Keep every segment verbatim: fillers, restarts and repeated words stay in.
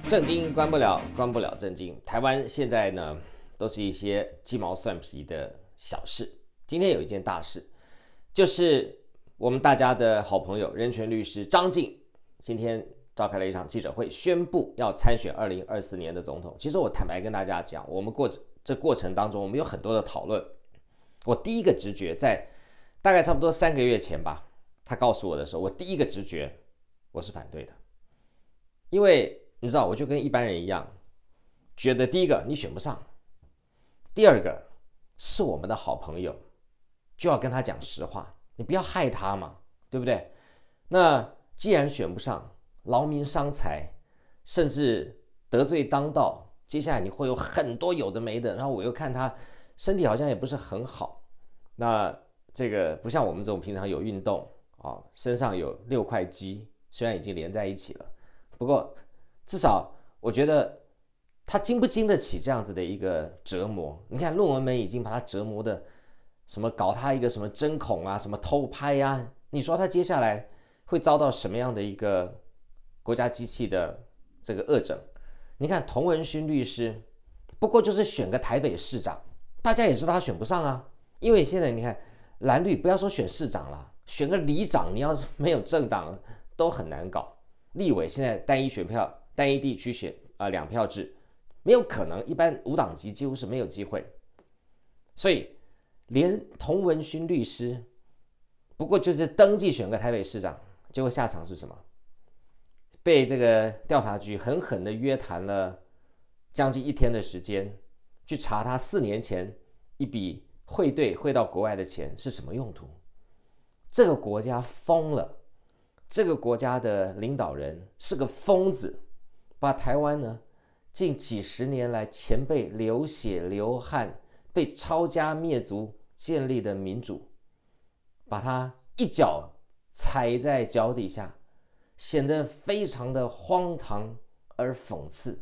正经关不了，关不了正经。台湾现在呢，都是一些鸡毛蒜皮的小事。今天有一件大事，就是我们大家的好朋友人权律师张静，今天召开了一场记者会，宣布要参选二零二四年的总统。其实我坦白跟大家讲，我们过这过程当中，我们有很多的讨论。我第一个直觉在大概差不多三个月前吧，他告诉我的时候，我第一个直觉我是反对的，因为你知道，我就跟一般人一样，觉得第一个你选不上，第二个是我们的好朋友，就要跟他讲实话，你不要害他嘛，对不对？那既然选不上，劳民伤财，甚至得罪当道，接下来你会有很多有的没的。然后我又看他身体好像也不是很好，那这个不像我们这种平常有运动啊，身上有六块肌，虽然已经连在一起了，不过至少我觉得他经不经得起这样子的一个折磨。你看论文门已经把他折磨的什么，搞他一个什么针孔啊，什么偷拍啊，你说他接下来会遭到什么样的一个国家机器的这个恶整？你看童文勋律师不过就是选个台北市长，大家也知道他选不上啊，因为现在你看蓝绿不要说选市长了，选个里长你要是没有政党都很难搞。立委现在单一选票单一地区选啊、呃、两票制，没有可能，一般无党籍几乎是没有机会。所以连童文勋律师不过就是登记选个台北市长，结果下场是什么？被这个调查局狠狠的约谈了将近一天的时间，去查他四年前一笔汇兑汇到国外的钱是什么用途。这个国家疯了，这个国家的领导人是个疯子，把台湾呢近几十年来前辈流血流汗被抄家灭族建立的民主，把它一脚踩在脚底下，显得非常的荒唐而讽刺。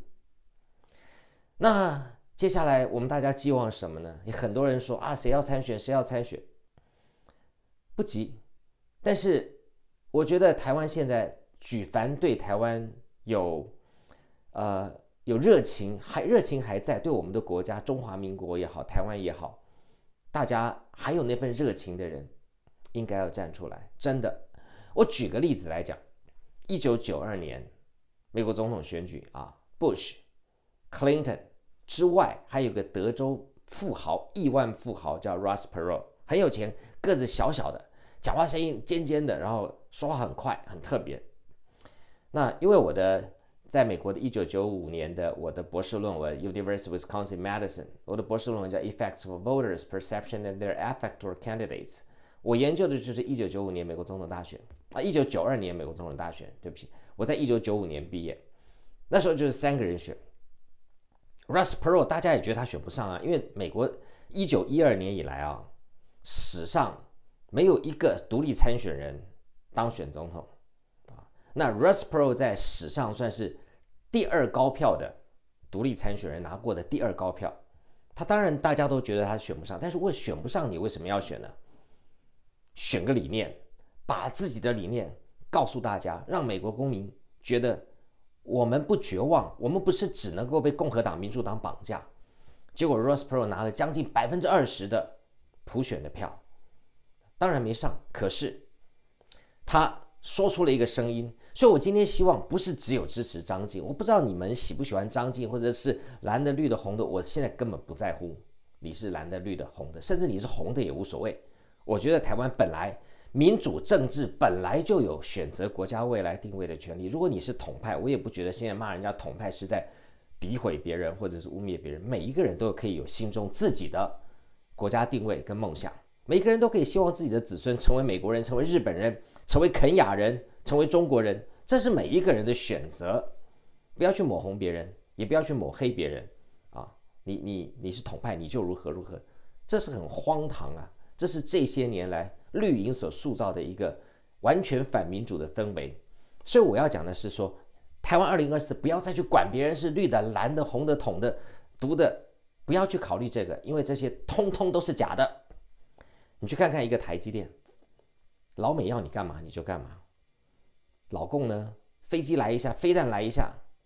那接下来我们大家寄望什么呢？也很多人说啊，谁要参选谁要参选，不急。但是我觉得台湾现在举凡对台湾有呃有热情，还热情还在，对我们的国家中华民国也好，台湾也好，大家还有那份热情的人，应该要站出来。真的，我举个例子来讲，一九九二年美国总统选举啊 ，Bush、Clinton 之外，还有个德州富豪、亿万富豪叫 Ross Perot， 很有钱，个子小小的，讲话声音尖尖的，然后说话很快，很特别。那因为我的在美国的一九九五年的我的博士论文 University of Wisconsin-Madison， 我的博士论文叫 Effects of Voters' Perception and Their Affect Toward Candidates， 我研究的就是一九九五年美国总统大选啊，一九九二年美国总统大选，对不起，我在一九九五年毕业，那时候就是三个人选。Ross Perot 大家也觉得他选不上啊，因为美国一九一二年以来啊，史上没有一个独立参选人当选总统啊。那 Ross Perot 在史上算是第二高票的独立参选人，拿过的第二高票。他当然大家都觉得他选不上，但是为选不上你为什么要选呢？选个理念，把自己的理念告诉大家，让美国公民觉得我们不绝望，我们不是只能够被共和党、民主党绑架。结果 Ross Perot 拿了将近百分之二十的普选的票，当然没上，可是他说出了一个声音。所以我今天希望不是只有支持张静，我不知道你们喜不喜欢张静，或者是蓝的、绿的、红的，我现在根本不在乎你是蓝的、绿的、红的，甚至你是红的也无所谓。我觉得台湾本来民主政治本来就有选择国家未来定位的权利。如果你是统派，我也不觉得现在骂人家统派是在诋毁别人或者是污蔑别人。每一个人都可以有心中自己的国家定位跟梦想，每个人都可以希望自己的子孙成为美国人、成为日本人、成为肯亚人、成为中国人，这是每一个人的选择。不要去抹红别人，也不要去抹黑别人啊！你你你是统派，你就如何如何，这是很荒唐啊！这是这些年来绿营所塑造的一个完全反民主的氛围。所以我要讲的是说，台湾二零二四不要再去管别人是绿的、蓝的、红的、统的、独的，不要去考虑这个，因为这些通通都是假的。你去看看一个台积电，老美要你干嘛你就干嘛，老共呢飞机来一下，飞弹来一下，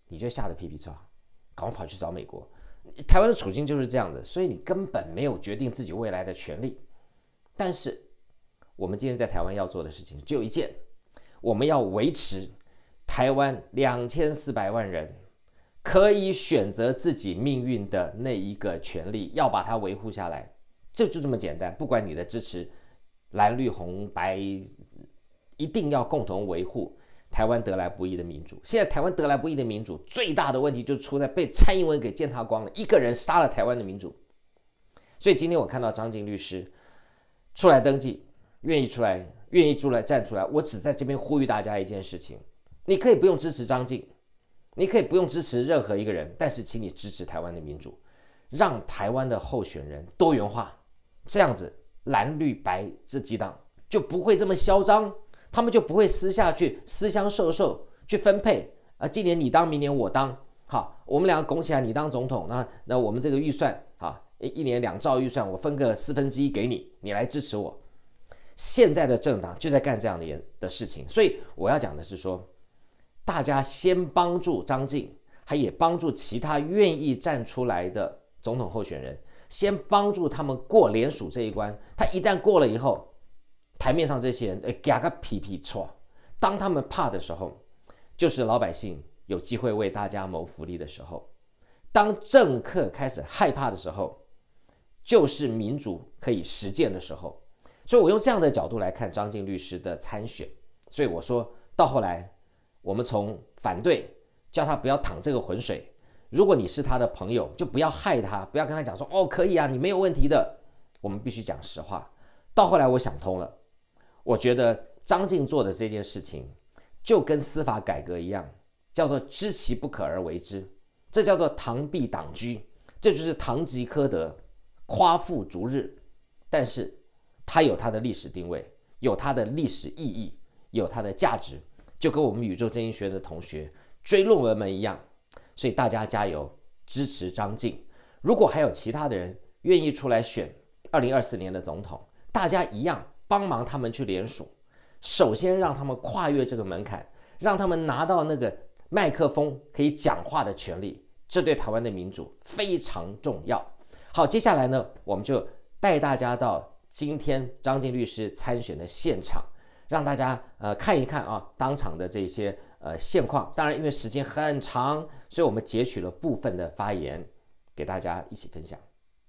你就吓得屁屁臭，赶快跑去找美国。台湾的处境就是这样的，所以你根本没有决定自己未来的权利。但是我们今天在台湾要做的事情只有一件，我们要维持台湾两千四百万人可以选择自己命运的那一个权利，要把它维护下来，这就这么简单。不管你的支持蓝绿红白，一定要共同维护台湾得来不易的民主。现在台湾得来不易的民主最大的问题就出在被蔡英文给践踏光了，一个人杀了台湾的民主。所以今天我看到张晋律师出来登记，愿意出来愿意出来站出来，我只在这边呼吁大家一件事情，你可以不用支持张晋，你可以不用支持任何一个人，但是请你支持台湾的民主，让台湾的候选人多元化，这样子蓝绿白这几党就不会这么嚣张，他们就不会私下去私相授受去分配啊，今年你当，明年我当，好，我们两个拱起来，你当总统，那那我们这个预算啊，一年两兆预算，我分个四分之一给你，你来支持我。现在的政党就在干这样的的事情，所以我要讲的是说，大家先帮助张晋，还也帮助其他愿意站出来的总统候选人，先帮助他们过联署这一关。他一旦过了以后，台面上这些人，呃，给个屁屁错。当他们怕的时候，就是老百姓有机会为大家谋福利的时候；当政客开始害怕的时候，就是民主可以实践的时候。所以我用这样的角度来看张晋律师的参选。所以我说到后来，我们从反对叫他不要淌这个浑水，如果你是他的朋友，就不要害他，不要跟他讲说哦可以啊，你没有问题的。我们必须讲实话。到后来我想通了。我觉得张晋做的这件事情就跟司法改革一样，叫做知其不可而为之，这叫做螳臂挡车，这就是堂吉诃德，夸父逐日。但是它有它的历史定位，有它的历史意义，有它的价值，就跟我们宇宙正义学院的同学追论文们一样。所以大家加油，支持张晋。如果还有其他的人愿意出来选二零二四年的总统，大家一样帮忙他们去联署，首先让他们跨越这个门槛，让他们拿到那个麦克风可以讲话的权利，这对台湾的民主非常重要。好，接下来呢，我们就带大家到今天张晋律师参选的现场，让大家呃看一看啊当场的这些呃现况。当然，因为时间很长，所以我们截取了部分的发言给大家一起分享。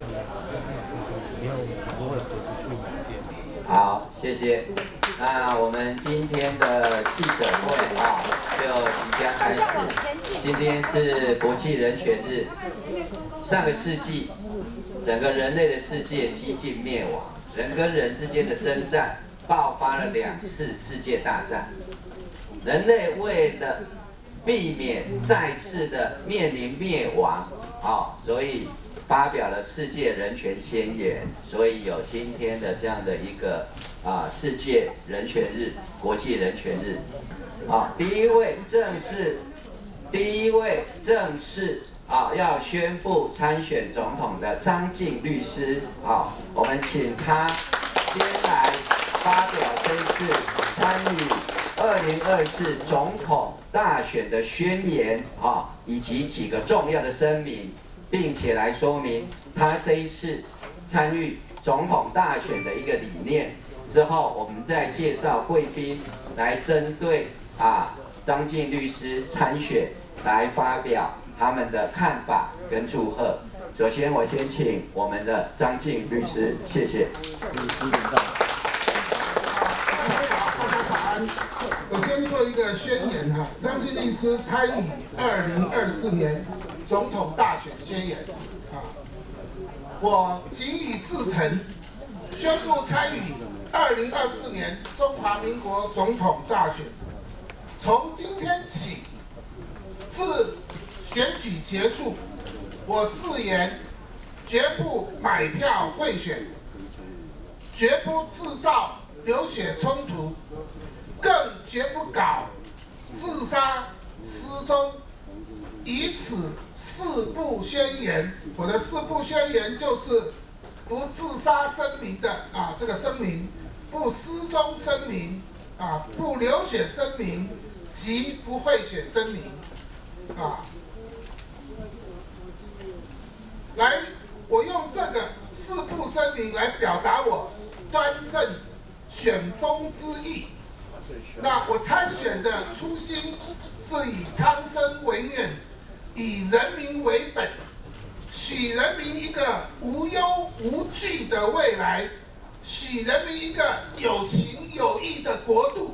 好，谢谢。那我们今天的记者会啊，就即将开始。今天是国际人权日。上个世纪，整个人类的世界几近灭亡，人跟人之间的征战爆发了两次世界大战。人类为了避免再次的面临灭亡，啊，所以发表了世界人权宣言，所以有今天的这样的一个啊世界人权日、国际人权日。啊，第一位正式，第一位正式啊要宣布参选总统的张晋律师，啊，我们请他先来发表这一次参与二零二四总统大选的宣言，啊，以及几个重要的声明。并且来说明他这一次参与总统大选的一个理念。之后，我们再介绍贵宾来针对啊张晋律师参选来发表他们的看法跟祝贺。首先，我先请我们的张晋律师，谢谢。 我先做一个宣言哈，张晋律师参与二零二四年总统大选宣言啊，我谨以至诚，宣布参与二零二四年中华民国总统大选。从今天起至选举结束，我誓言绝不买票贿选，绝不制造流血冲突，更绝不搞自杀、失踪。以此四不宣言，我的四不宣言就是不自杀声明的啊，这个声明，不失踪声明啊，不流血声明及不贿选声明啊。 来，我用这个四部声明来表达我端正选风之意。那我参选的初心是以苍生为念，以人民为本，许人民一个无忧无惧的未来，许人民一个有情有义的国度，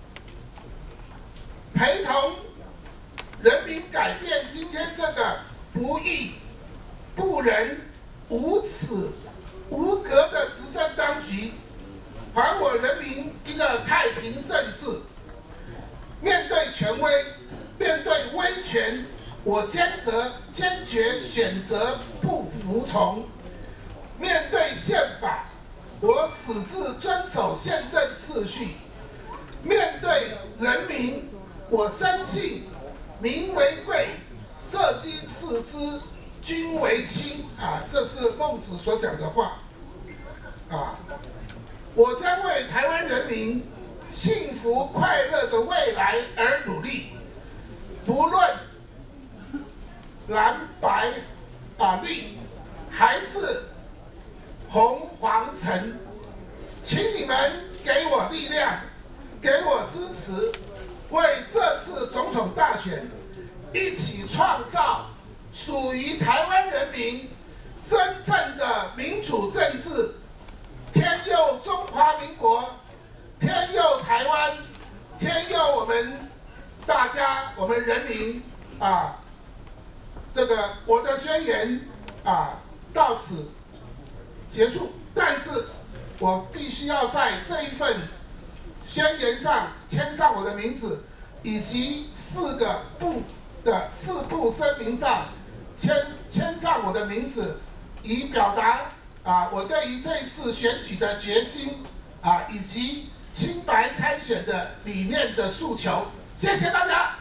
陪同人民改变今天这个不义、不仁、无耻、无格的执政当局，还我人民一个太平盛世。面对权威，面对威权，我坚责坚决选择不服从；面对宪法，我矢志遵守宪政秩序；面对人民，我深信民为贵，社稷次之，君为轻。啊，这是孟子所讲的话。啊，我将为台湾人民幸福快乐的未来而努力，不论蓝白啊绿还是红黄橙，请你们给我力量，给我支持，为这次总统大选一起创造属于台湾人民真正的民主政治。天佑中华民国，天佑台湾，天佑我们大家，我们人民啊！这个我的宣言啊到此结束，但是我必须要在这一份宣言上签上我的名字，以及四个部的四部声明上签签上我的名字，以表达啊我对于这一次选举的决心啊，以及清白参选的理念的诉求。谢谢大家。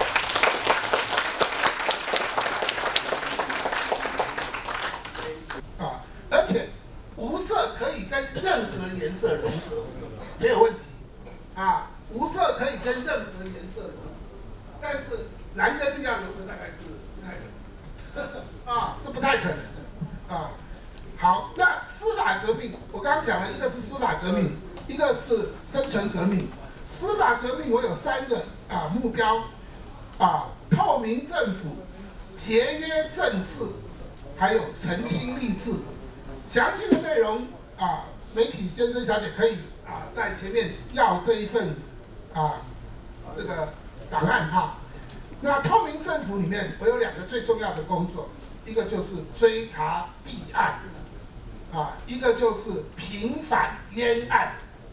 啊，而且无色可以跟任何颜色融合，没有问题。啊，无色可以跟任何颜色融合，但是蓝跟绿要融合大概是不太可能。啊，是不太可能的。啊，好，那司法革命，我刚刚讲了一个是司法革命，一个是生存革命。司法革命我有三个啊目标，啊，透明政府、节约政事，还有澄清吏治。详细的内容啊，媒体先生小姐可以啊在前面要这一份啊这个档案哈。那透明政府里面，我有两个最重要的工作，一个就是追查弊案，啊，一个就是平反冤案。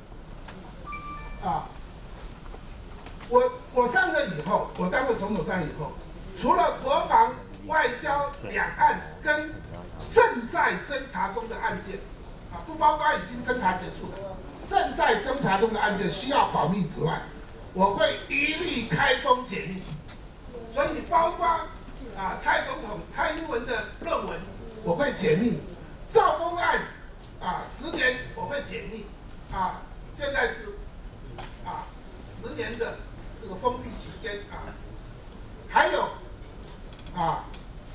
啊，我我上任以后，我当了总统上任以后，除了国防、外交、两岸跟正在侦查中的案件，啊，不包括已经侦查结束的，正在侦查中的案件需要保密之外，我会一律开封解密。所以包括啊蔡总统、蔡英文的论文，我会解密；兆丰案啊十年我会解密，啊现在是啊十年的这个封闭期间啊，还有啊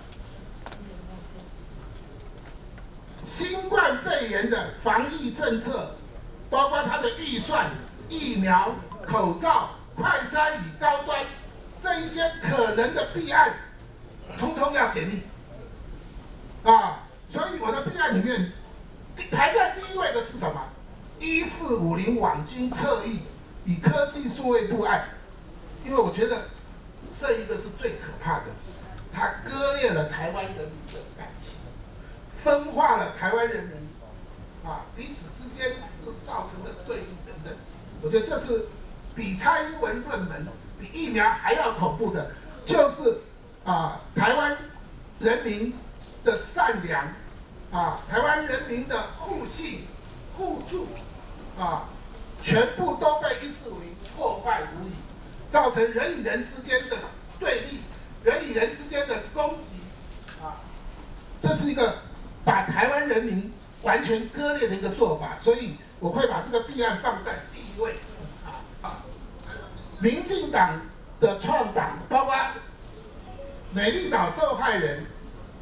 新冠肺炎的防疫政策，包括它的预算、疫苗、口罩、快筛与高端。这一些可能的弊案，通通要解密，啊，所以我的弊案里面排在第一位的是什么？一四五零网军侧翼以科技数位部案，因为我觉得这一个是最可怕的，它割裂了台湾人民的感情，分化了台湾人民，啊，彼此之间是造成的对立等等。我觉得这是比蔡英文论文。比疫苗还要恐怖的，就是啊，台湾人民的善良，啊，台湾人民的互信、互助，啊，全部都被一四五零破坏无疑，造成人与人之间的对立，人与人之间的攻击，啊，这是一个把台湾人民完全割裂的一个做法，所以我会把这个弊案放在第一位。民进党的创党，包括美丽岛受害人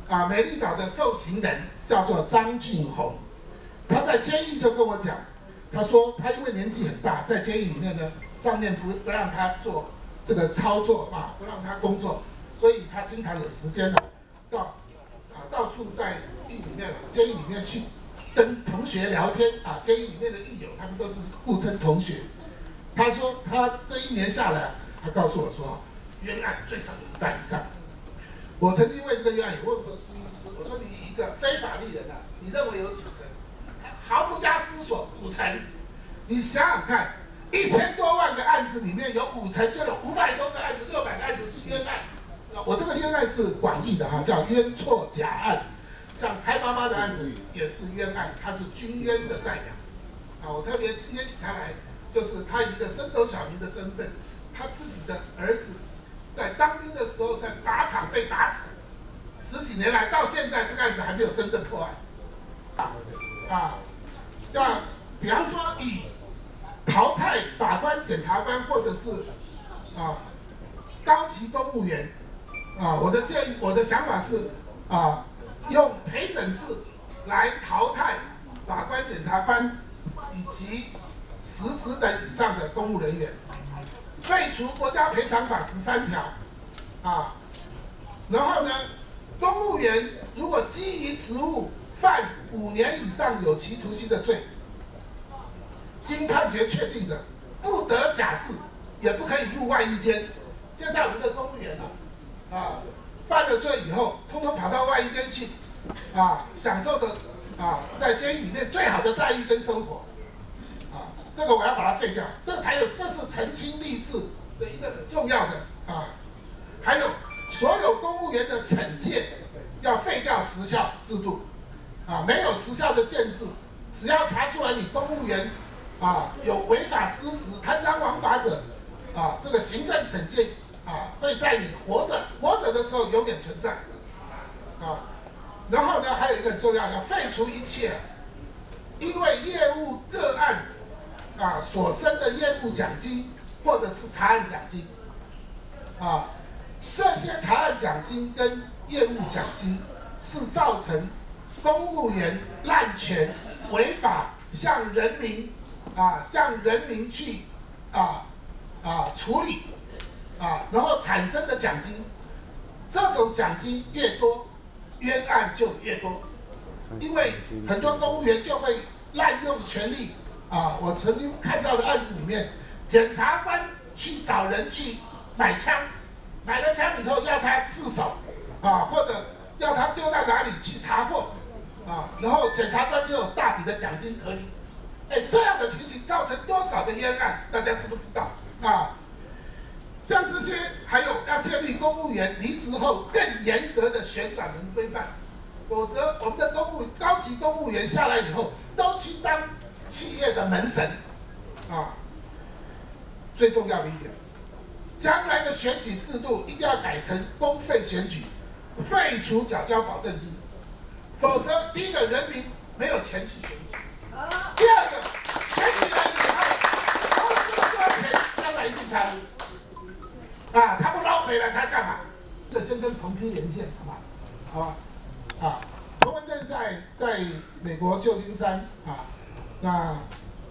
啊美丽岛的受刑人叫做张俊宏，他在监狱就跟我讲，他说他因为年纪很大，在监狱里面呢，上面不不让他做这个操作啊，不让他工作，所以他经常有时间呢，到啊到处在狱里面、监狱里面去跟同学聊天啊，监狱里面的狱友他们都是互称同学。他说他这一年下来，他告诉我说，冤案最少有一半以上。我曾经为这个冤案也问过司医师，我说你一个非法律人啊，你认为有几成？毫不加思索，五成。你想想看，一千多万个案子里面有五成，就有五百多个案子、六百个案子是冤案。我这个冤案是广义的哈，叫冤错假案。像蔡妈妈的案子也是冤案，她是军冤的代表。啊，我特别今天请她来，就是她一个升斗小民的身份，她自己的儿子在当兵的时候在靶场被打死，十几年来到现在这个案子还没有真正破案。啊，啊，那比方说以淘汰法官、检察官或者是啊高级公务员，啊，我的建议，我的想法是啊。用陪审制来淘汰法官、检察官以及实职等以上的公务人员，废除国家赔偿法十三条，啊，然后呢，公务员如果基于职务犯五年以上有期徒刑的罪，经判决确定者，不得假释，也不可以入外役监。现在我们的公务员啊，啊。犯了罪以后，通通跑到外役监去，啊，享受的啊，在监狱里面最好的待遇跟生活，啊，这个我要把它废掉，这才有，这是澄清吏治的一个很重要的啊。还有所有公务员的惩戒要废掉时效制度，啊，没有时效的限制，只要查出来你公务员啊有违法失职、贪赃枉法者，啊，这个行政惩戒。啊，会在你活着活着的时候永远存在，啊，然后呢，还有一个很重要，要废除一切因为业务个案啊所生的业务奖金或者是查案奖金，啊，这些查案奖金跟业务奖金是造成公务员滥权违法向人民啊向人民去啊啊处理。啊，然后产生的奖金，这种奖金越多，冤案就越多，因为很多公务员就会滥用权力啊。我曾经看到的案子里面，检察官去找人去买枪，买了枪以后要他自首啊，或者要他丢到哪里去查获啊，然后检察官就有大笔的奖金可领。哎，这样的情形造成多少的冤案，大家知不知道啊？像这些，还有要建立公务员离职后更严格的旋转门规范，否则我们的公务高级公务员下来以后，都去当企业的门神，啊。最重要的一点，将来的选举制度一定要改成公费选举，废除缴交保证金，否则第一个人民没有钱去选举，第二个选举人以后投了这么多钱，将来一定贪污。啊，他不捞回来，他干嘛？这先跟彭批连线，好吧？好吧？啊，彭文正在在美国旧金山啊，那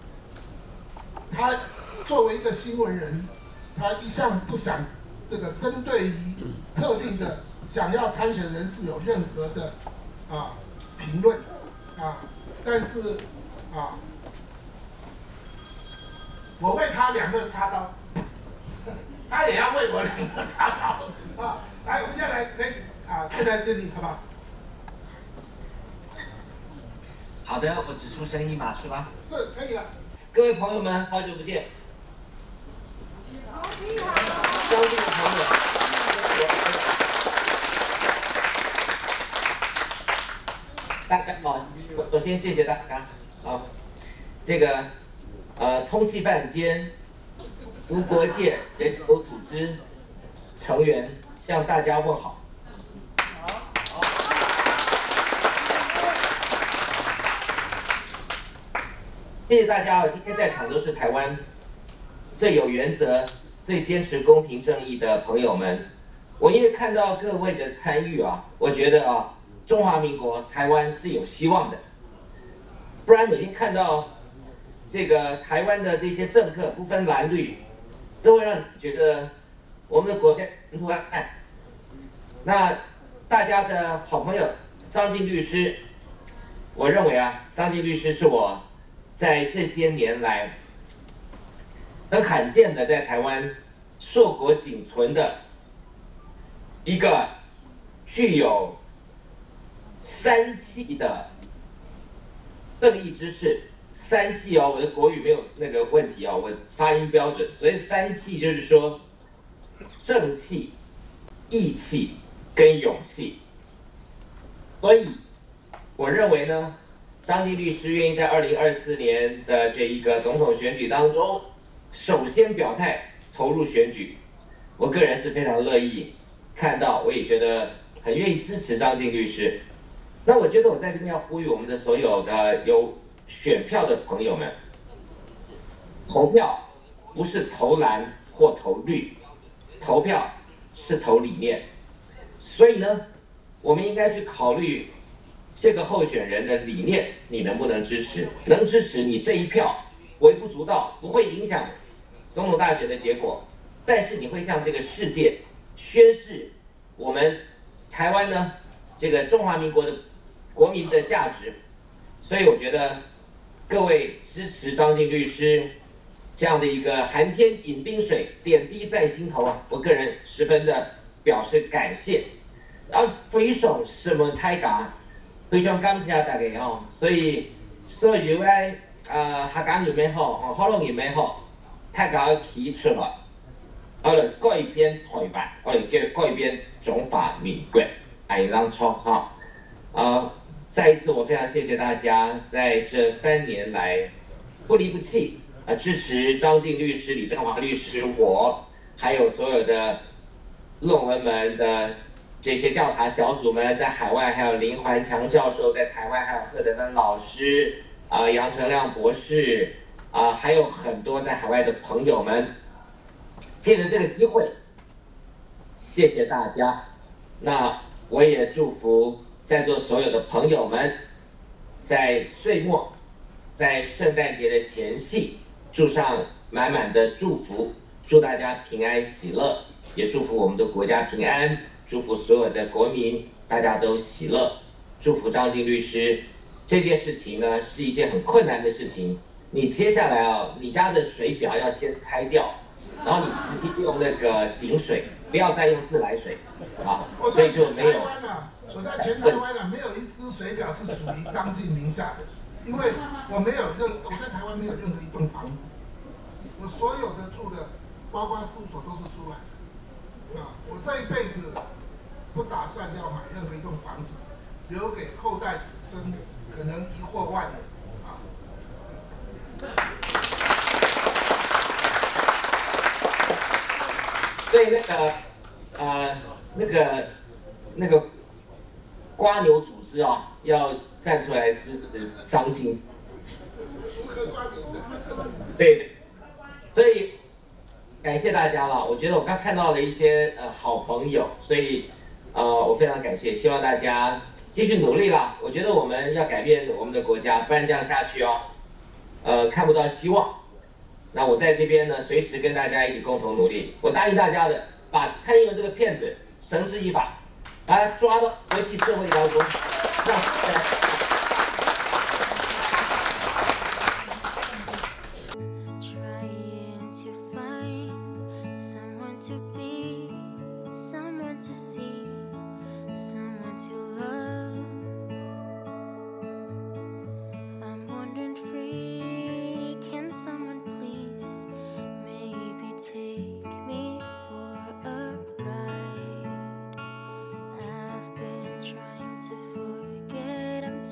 他作为一个新闻人，他一向不想这个针对于特定的想要参选人士有任何的啊评论啊，但是啊，我为他两肋插刀。他也要为我两个插刀啊！来，我们现在来，来啊，现在这里好不好？ 好的，我指出声音嘛，是吧？ 是，可以了。 各位朋友们，好久不见。当地的朋友，大家好，首先谢谢大家啊，这个呃，通缉犯兼无国界人口组织成员向大家问好。谢谢大家啊！今天在场都是台湾最有原则、最坚持公平正义的朋友们。我因为看到各位的参与啊，我觉得啊， 中华民国台湾是有希望的。不然每天看到这个台湾的这些政客不分蓝绿，都会让你觉得我们的国家前途暗淡。那大家的好朋友张晋律师，我认为啊，张晋律师是我在这些年来很罕见的在台湾硕果仅存的一个具有三系的正义之士。三系哦，我的国语没有那个问题哦，我发音标准。所以三系就是说正气、义气跟勇气。所以我认为呢，张晋律师愿意在二零二四年的这一个总统选举当中，首先表态投入选举，我个人是非常乐意看到，我也觉得很愿意支持张晋律师。那我觉得我在这边要呼吁我们的所有的有选票的朋友们，投票不是投蓝或投绿，投票是投理念。所以呢，我们应该去考虑这个候选人的理念，你能不能支持？能支持，你这一票微不足道，不会影响总统大选的结果，但是你会向这个世界宣示我们台湾呢这个中华民国的国民的价值。所以我觉得各位支持张晋律师这样的一个寒天饮冰水，点滴在心头啊，我个人十分的表示感谢。然后非常什么太感，非常感谢大家哦。所以所有的呃客家人也好，哦福隆人也好，太家企出來，我哋改變台灣，我哋叫改變中華民國，係讓錯哈。啊，再一次我非常謝謝大家在這三年來不離不棄啊支持張晋律師、李正華律師，我還有所有的論文們的這些調查小組們，在海外還有林環強教授，在台灣還有賀德登老師啊、呃、楊成亮博士啊、呃，還有很多在海外的朋友們，借着這個機會，謝謝大家。那我也祝福在座所有的朋友們，在歲末，在聖誕節的前夕，祝上滿滿的祝福，祝大家平安喜樂，也祝福我們的國家平安，祝福所有的國民大家都喜樂，祝福張晋律師。這件事情呢是一件很困難的事情，你接下來啊，你家的水表要先拆掉，然後你直接用那個井水，不要再用自來水啊，所以就沒有。 我在全台灣啊，沒有一支水表是屬於張晋名下的，因為我沒有任，我在台灣沒有任何一棟房屋，我所有的住的，包括事務所都是租來的，啊，我這一輩子不打算要買任何一棟房子，留給後代子孫，可能一或萬人，啊。 所以那個，呃，那個，那個。蝸牛組織啊，要站出來支持張晋。對，所以感謝大家了。我覺得我剛看到了一些呃好朋友，所以呃我非常感謝，希望大家繼續努力啦。我覺得我們要改變我們的國家，不然這樣下去哦，呃看不到希望。那我在這邊呢，隨時跟大家一起共同努力。我答應大家的，把蔡英文這個騙子繩之以法。把他抓到國際社會當中，讓大家。 Trying to forget, I'm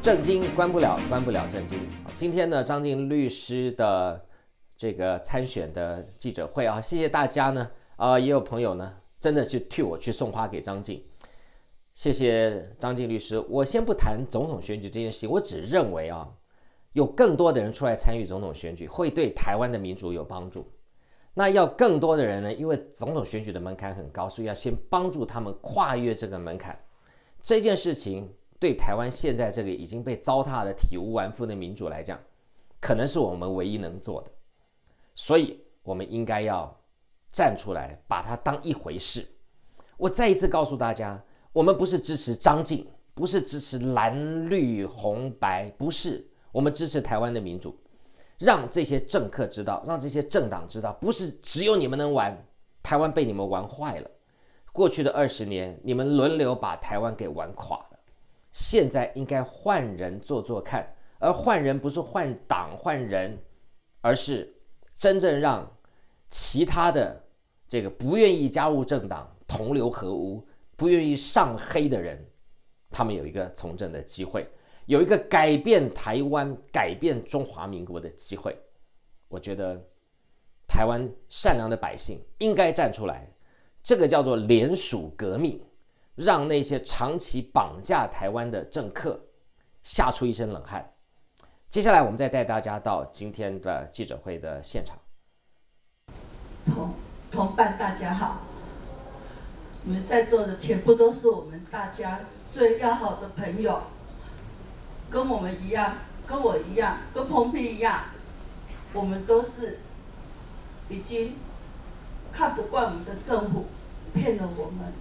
正经关不了，关不了正经。今天呢，张晋律师的这个参选的记者会啊，谢谢大家呢。啊、呃，也有朋友呢，真的去替我去送花给张晋，谢谢张晋律师。我先不谈总统选举这件事情，我只认为啊，有更多的人出来参与总统选举，会对台湾的民主有帮助。那要更多的人呢，因为总统选举的门槛很高，所以要先帮助他们跨越这个门槛。这件事情对台湾现在这个已经被糟蹋的体无完肤的民主来讲，可能是我们唯一能做的，所以我们应该要站出来，把它当一回事。我再一次告诉大家，我们不是支持张晋，不是支持蓝绿红白，不是，我们支持台湾的民主，让这些政客知道，让这些政党知道，不是只有你们能玩，台湾被你们玩坏了。过去的二十年，你们轮流把台湾给玩垮了。现在应该换人做做看，而换人不是换党换人，而是真正让其他的这个不愿意加入政党同流合污、不愿意上黑的人，他们有一个从政的机会，有一个改变台湾、改变中华民国的机会。我觉得台湾善良的百姓应该站出来，这个叫做联署革命，让那些长期绑架台湾的政客吓出一身冷汗。接下来我们再带大家到今天的记者会的现场。 同同伴大家好，你们在座的全部都是我们大家最要好的朋友，跟我们一样，跟我一样，跟彭碧一样，我们都是已经看不惯我们的政府骗了我们，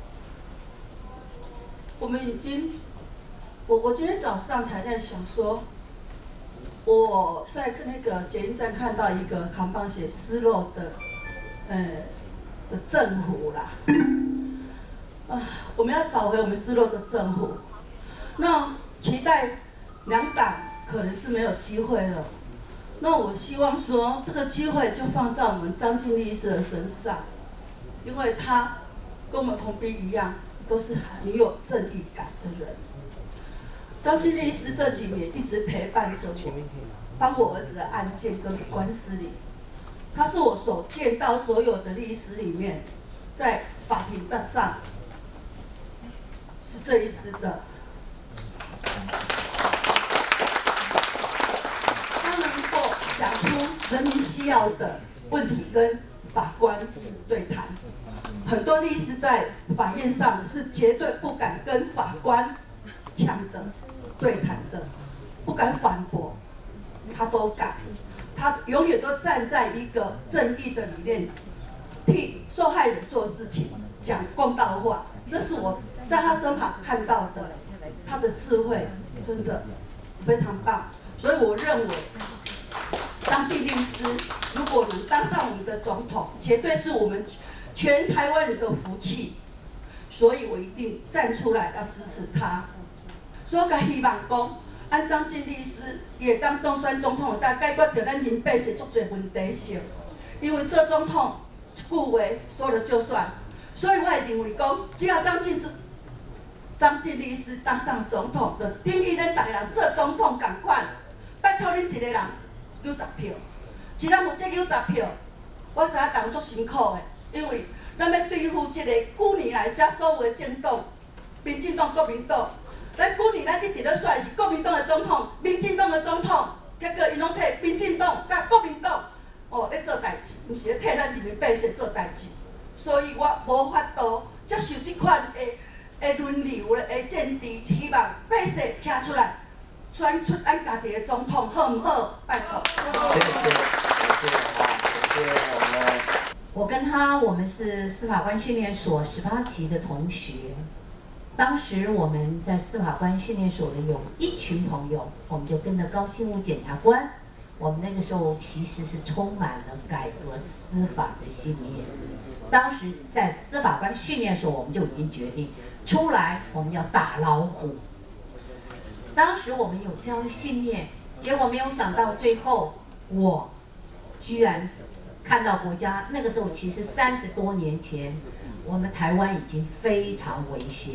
我们已经，我我今天早上才在想说，我在那个捷运站看到一个扛棒写失落的，呃，的政府啦，啊，我们要找回我们失落的政府，那期待两党可能是没有机会了。那我希望说，这个机会就放在我们张晋律师的身上，因为他跟我们彭碧一样，都是很有正义感的人。张晋律师这几年一直陪伴着我，帮我儿子的案件跟官司里，他是我所见到所有的律师里面，在法庭的上是这一支的。讲出人民需要的问题跟法官对谈，很多律师在法院上是绝对不敢跟法官抢的对谈的，不敢反驳，他都敢，他永远都站在一个正义的理念，替受害人做事情，讲公道话，这是我在他身旁看到的，他的智慧真的非常棒，所以我认为。张晋律师如果能当上我们的总统，绝对是我们全台湾人的福气，所以我一定站出来要支持他。所以我希望讲，按张晋律师也当当选总统，但解决掉咱人百姓足侪问题性。因为做总统一句话说了就算，所以我会认为讲，只要张晋张晋律师当上总统，就等于咱大家人做总统同款，拜托恁一个人。九十票，一人有这九十票，我知影动作辛苦的，因为咱要对付这个几年来遮所有的政党，民进党、国民党，咱几年咱一直咧选是国民党的总统、民进党的总统，结果伊拢替民进党甲国民党哦咧做代志，毋是咧替咱人民百姓做代志，所以我无法度接受这款的的轮流的政治，希望百姓站出来。选出咱家己的总统好唔好？拜托。 谢谢，谢谢啊，谢谢我们。 我跟他，我们是司法官训练所十八期的同学。当时我们在司法官训练所的有一群朋友，我们就跟着高信武检察官。我们那个时候其实是充满了改革司法的信念。当时在司法官训练所，我们就已经决定出来，我们要打老虎。当时我们有这样的信念，结果没有想到最后我居然看到国家那个时候，其实三十多年前，我们台湾已经非常危险，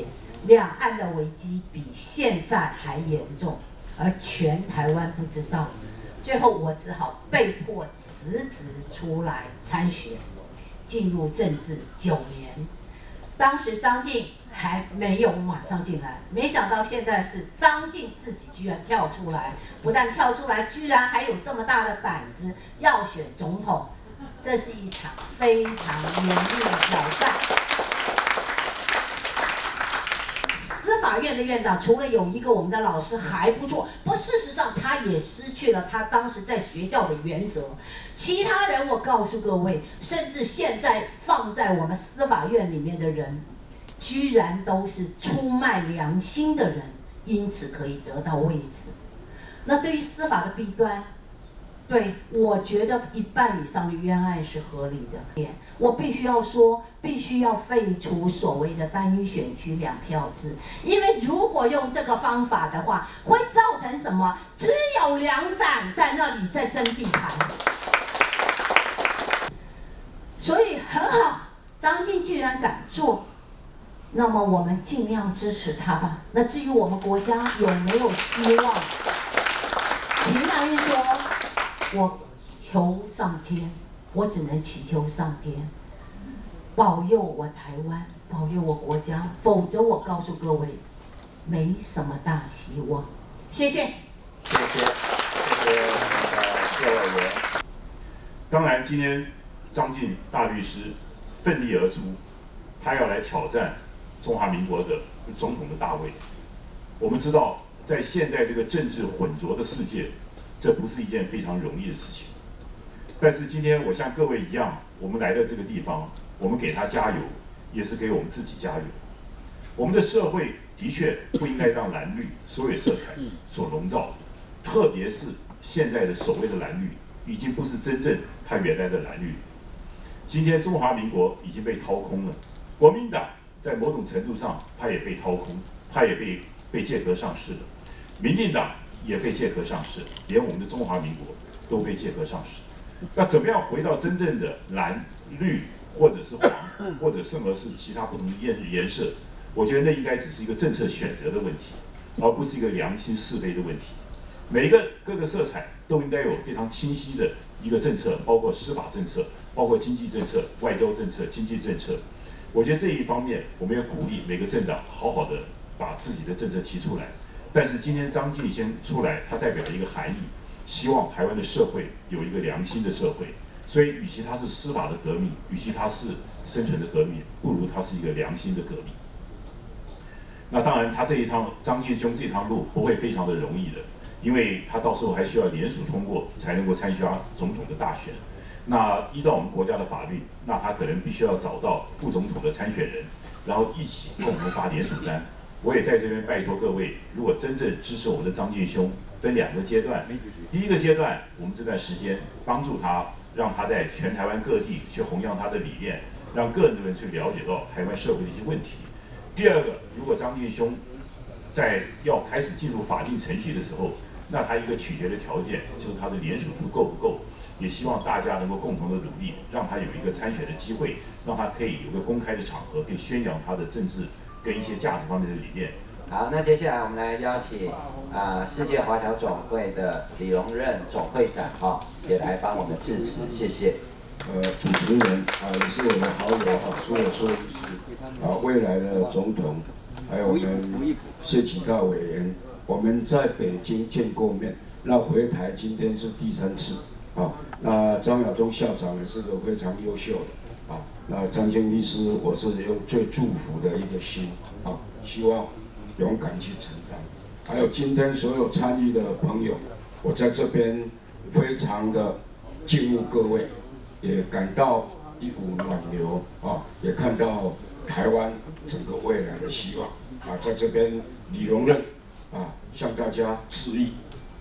两岸的危机比现在还严重，而全台湾不知道。最后我只好被迫辞职出来参选，进入政治九年。当时张晋还没有马上进来，没想到现在是张晋自己居然跳出来，不但跳出来，居然还有这么大的胆子要选总统，这是一场非常严厉的挑战。司法院的院长除了有一个我们的老师还不错，不过事实上他也失去了他当时在学校的原则。其他人我告诉各位，甚至现在放在我们司法院里面的人，居然都是出卖良心的人，因此可以得到位置。那对于司法的弊端，对，我觉得一半以上的冤案是合理的。我必须要说，必须要废除所谓的单一选区两票制，因为如果用这个方法的话，会造成什么？只有两党在那里在争地盘。所以很好，张晋既然敢做，那么我们尽量支持他吧。那至于我们国家有没有希望，平常一说。我求上天，我只能祈求上天保佑我台湾，保佑我国家，否则我告诉各位，没什么大希望。谢谢。 谢谢，谢谢我们的谢委员。 当然，今天张晋大律师奋力而出，他要来挑战中华民国的总统的大位。我们知道，在现在这个政治混浊的世界，这不是一件非常容易的事情，但是今天我像各位一样，我们来到这个地方，我们给他加油，也是给我们自己加油。我们的社会的确不应该让蓝绿所有色彩所笼罩，特别是现在的所谓的蓝绿，已经不是真正它原来的蓝绿。今天中华民国已经被掏空了，国民党在某种程度上它也被掏空，它也被被借壳上市了，民进党也被借壳上市，连我们的中华民国都被借壳上市。那怎么样回到真正的蓝、绿，或者是黄，或者甚至是其他不同的颜颜色？我觉得那应该只是一个政策选择的问题，而不是一个良心是非的问题。每一个各个色彩都应该有非常清晰的一个政策，包括司法政策，包括经济政策、外交政策、经济政策。我觉得这一方面，我们要鼓励每个政党好好的把自己的政策提出来。但是今天张晋先出来，它代表了一个含义，希望台湾的社会有一个良心的社会。所以，与其它是司法的革命，与其它是生存的革命，不如它是一个良心的革命。那当然，他这一趟张晋兄这一趟路不会非常的容易的，因为他到时候还需要联署通过才能够参加总统的大选。那依照我们国家的法律，那他可能必须要找到副总统的参选人，然后一起共同发联署单。我也在这边拜托各位，如果真正支持我们的张晋兄，分两个阶段。第一个阶段，我们这段时间帮助他，让他在全台湾各地去弘扬他的理念，让更多人去了解到台湾社会的一些问题。第二个，如果张晋兄在要开始进入法定程序的时候，那他一个取决的条件就是他的联署数够不够。也希望大家能够共同的努力，让他有一个参选的机会，让他可以有个公开的场合，可以宣扬他的政治跟一些价值方面的理念。 好，那接下来我们来邀请啊、呃、世界华侨总会的李荣任总会长哈、哦，也来帮我们致辞，谢谢。 呃，主持人啊，也是我的好友啊，苏有硕律师啊，未来的总统，还有我们谢启大委员，我们在北京见过面，那回台今天是第三次啊。那张亚中校长也是个非常优秀的啊。那张晋律师，我是用最祝福的一个心啊，希望勇敢去承担。还有今天所有参与的朋友，我在这边非常的敬慕各位。也感到一股暖流啊，也看到台湾整个未来的希望啊，在这边李荣任啊向大家致意。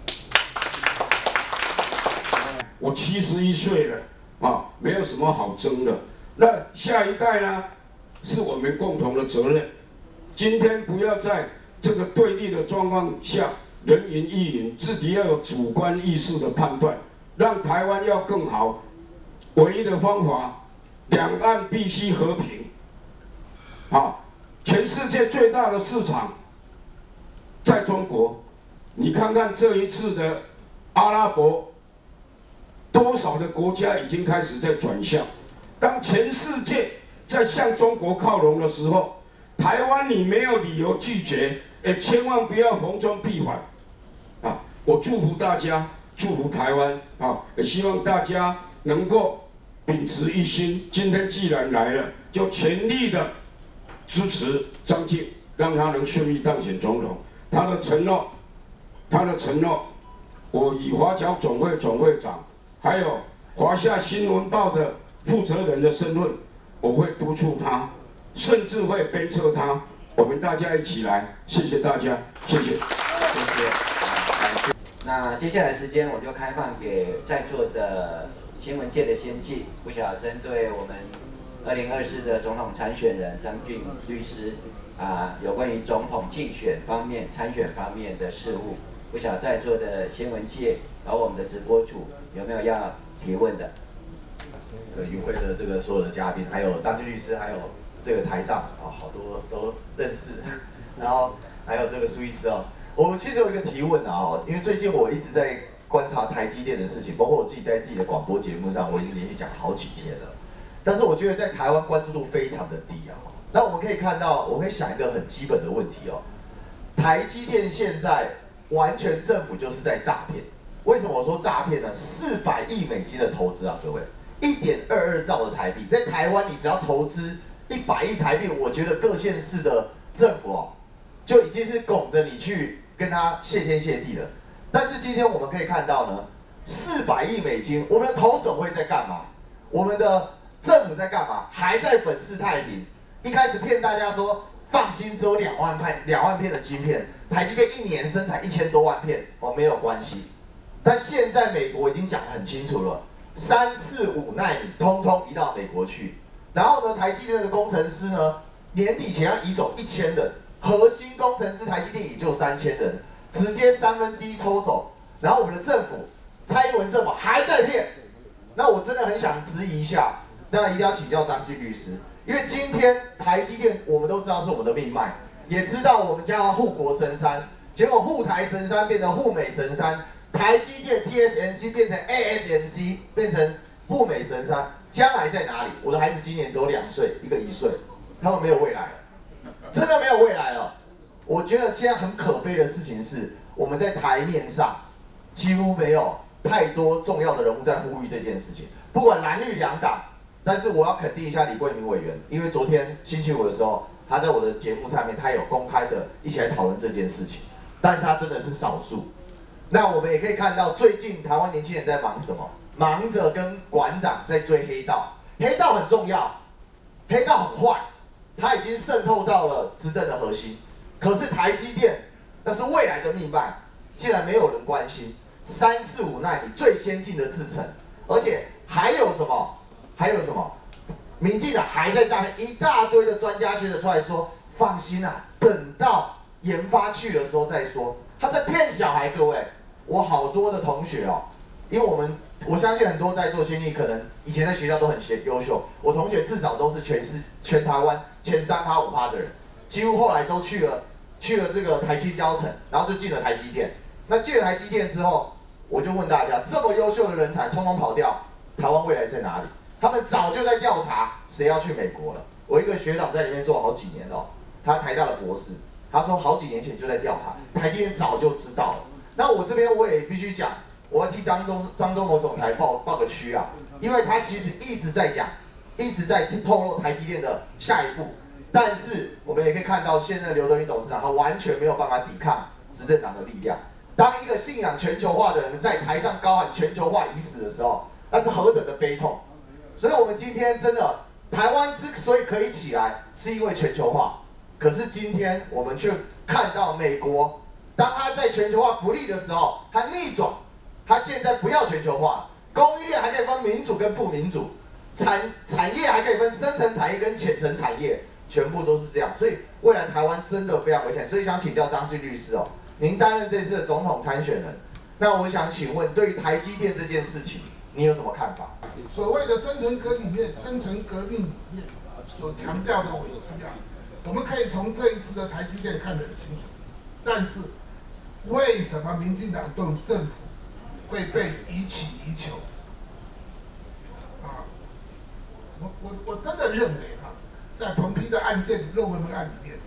我七十一岁了啊，没有什么好争的。那下一代呢，是我们共同的责任。今天不要在这个对立的状况下人云亦云，自己要有主观意识的判断，让台湾要更好。唯一的方法，两岸必须和平，啊， 全世界最大的市场在中国，你看看这一次的阿拉伯，多少的国家已经开始在转向。当全世界在向中国靠拢的时候，台湾你没有理由拒绝，也千万不要逢中必反啊！我祝福大家，祝福台湾啊！也希望大家能够秉持一心。今天既然来了，就全力的支持张晋，让他能顺利当选总统。他的承诺，他的承诺，我以华侨总会总会长，还有华夏新闻报的负责人的身份，我会督促他，甚至会鞭策他。我们大家一起来，谢谢大家，谢谢，谢谢。 那接下来时间我就开放给在座的新闻界的先进，不晓得针对我们二零二四的总统参选人张俊律师啊，有关于总统竞选方面、参选方面的事务，不晓得在座的新闻界，然后我们的直播组有没有要提问的？ 呃，与会的这个所有的嘉宾，还有张俊律师，还有这个台上啊，好多都认识，然后还有这个苏医师哦。我其实有一个提问啊，因为最近我一直在观察台积电的事情，包括我自己在自己的广播节目上，我已经连续讲好几天了。但是我觉得在台湾关注度非常的低啊。那我们可以看到，我可以想一个很基本的问题哦，台积电现在完全政府就是在诈骗。为什么我说诈骗呢？四百亿美金的投资啊，各位，一点二二兆的台币，在台湾你只要投资一百亿台币，我觉得各县市的政府哦，就已经是拱着你去跟他谢天谢地了。但是今天我们可以看到呢，四百亿美金，我们的投审会在干嘛？我们的政府在干嘛？还在粉饰太平。一开始骗大家说，放心，只有两万片两万片的晶片，台积电一年生产一千多万片，哦，没有关系。但现在美国已经讲得很清楚了，三四五奈米通通移到美国去。然后呢，台积电的工程师呢，年底前要移走一千人，核心工程师台积电也就三千人，直接三分之一抽走。然后我们的政府，蔡英文政府还在骗。那我真的很想质疑一下，当然一定要请教张俊律师，因为今天台积电我们都知道是我们的命脉，也知道我们将要护国神山，结果护台神山变成护美神山，台积电 T S M C 变成 A S M C 变成护美神山，将来在哪里？我的孩子今年只有两岁，一个一岁，他们没有未来了，真的没有未来了。我觉得现在很可悲的事情是，我们在台面上几乎没有太多重要的人物在呼吁这件事情，不管蓝绿两党。但是我要肯定一下李桂明委员，因为昨天星期五的时候，他在我的节目上面，他有公开的一起来讨论这件事情，但是他真的是少数。那我们也可以看到，最近台湾年轻人在忙什么？忙着跟馆长在追黑道，黑道很重要，黑道很坏，他已经渗透到了执政的核心。可是台积电那是未来的命脉，竟然没有人关心。三四五奈米最先进的制程，而且还有什么？还有什么？民进党还在诈骗，一大堆的专家学者出来说，放心啊，等到研发去的时候再说。他在骗小孩，各位，我好多的同学哦，因为我们我相信很多在座先进可能以前在学校都很优秀，我同学至少都是全市全台湾前三趴五趴的人，几乎后来都去了去了这个台积交城，然后就进了台积电。那进了台积电之后，我就问大家，这么优秀的人才通通跑掉，台湾未来在哪里？他们早就在调查谁要去美国了。我一个学长在里面做好几年了，他台大的博士，他说好几年前就在调查，台积电早就知道了。那我这边我也必须讲，我要替张忠张忠谋总裁报报个屈啊，因为他其实一直在讲，一直在透露台积电的下一步。但是我们也可以看到，现任刘德英董事长他完全没有办法抵抗执政党的力量。当一个信仰全球化的人在台上高喊全球化已死的时候，那是何等的悲痛。所以，我们今天真的，台湾之所以可以起来，是因为全球化。可是今天我们却看到美国，当他在全球化不利的时候，他逆转，他现在不要全球化，供应链还可以分民主跟不民主，产产业还可以分深层产业跟浅层产业，全部都是这样。所以未来台湾真的非常危险。所以想请教张俊律师哦，您担任这次的总统参选人，那我想请问，对于台积电这件事情，你有什么看法？ 所谓的深层革里面，深层革命里面所强调的危机啊， 我们可以从这一次的台积电看得很清楚。但是，为什么民进党对政府会被予取予求？啊，我我我真的认为哈、啊，在彭批的案件论文案里面，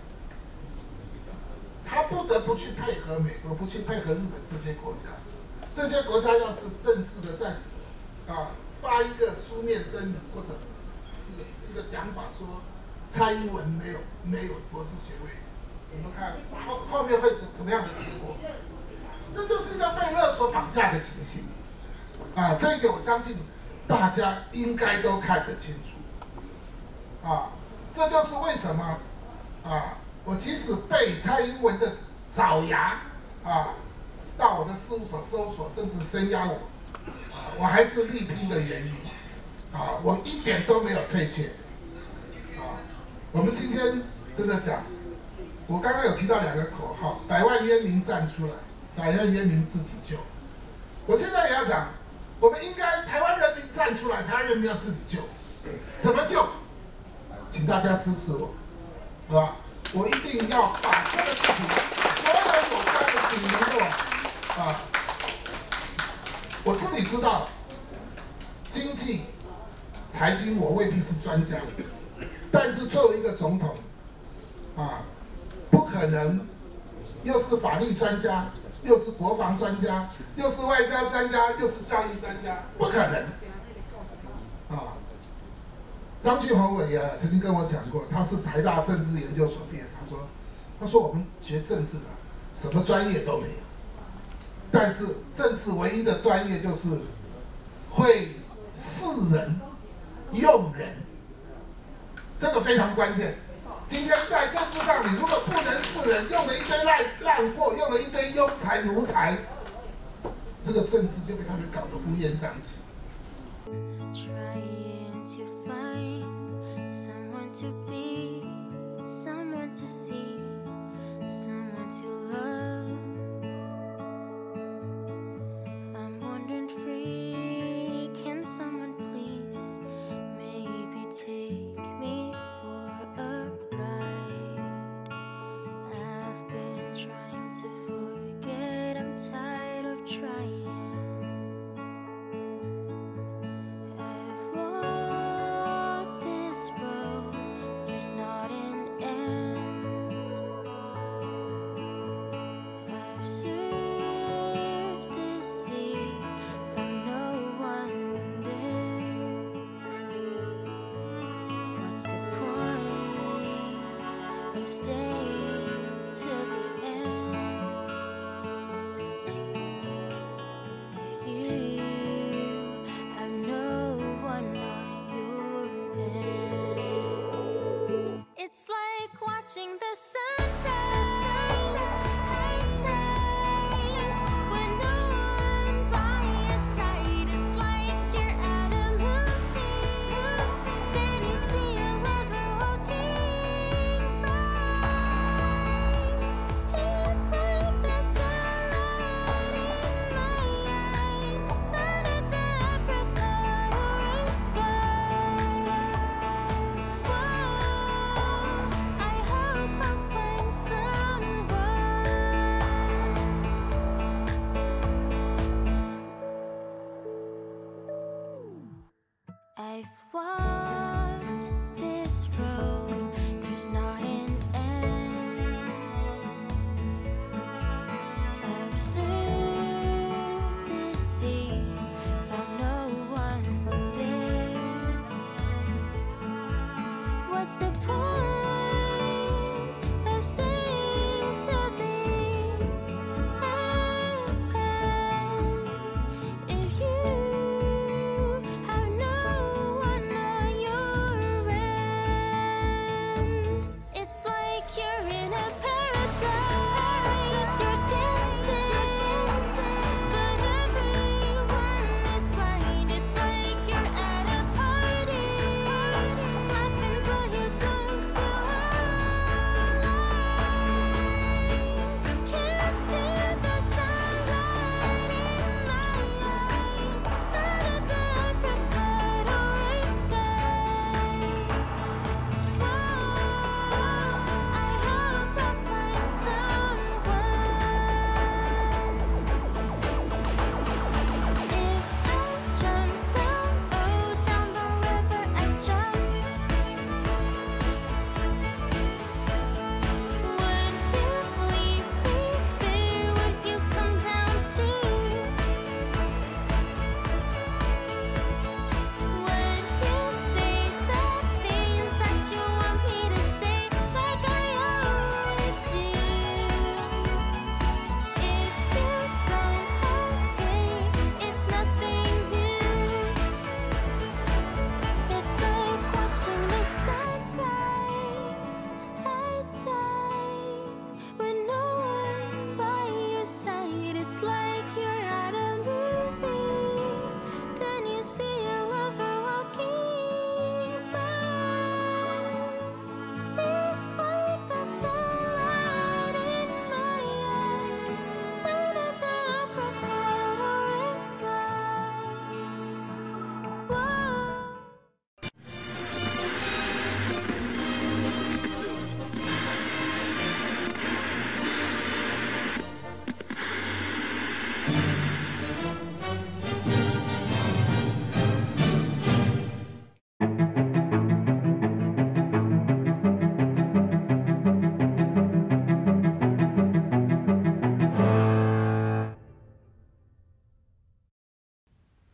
他不得不去配合美国，不去配合日本这些国家。这些国家要是正式的在啊发一个书面声明或者一个一个讲法说，蔡英文没有没有博士学位。我们看后后面会什么样的结果？这就是一个被勒索绑架的情形啊！这一点我相信大家应该都看得清楚啊！这就是为什么啊，我即使被蔡英文的爪牙啊到我的事务所搜索，甚至声押我，啊，我还是力拼的原因啊！我一点都没有退却啊！我们今天真的讲。我刚刚有提到两个口号：百万冤民站出来，百万冤民自己救。我现在也要讲，我们应该台湾人民站出来，台湾人民要自己救。怎么救？请大家支持我，好吧？我一定要把这个事情，所有有关的事情能够啊，我自己知道，经济、财经我未必是专家，但是作为一个总统，啊。不可能，又是法律专家，又是国防专家，又是外交专家，又是教育专家，不可能。啊，张俊宏委员曾经跟我讲过，他是台大政治研究所毕业，他说，他说我们学政治的，什么专业都没有，但是政治唯一的专业就是会识人、用人，这个非常关键。今天在政治上，你如果不能识人，用了一堆烂烂货，用了一堆庸才奴才，这个政治就被他们搞得乌烟瘴气。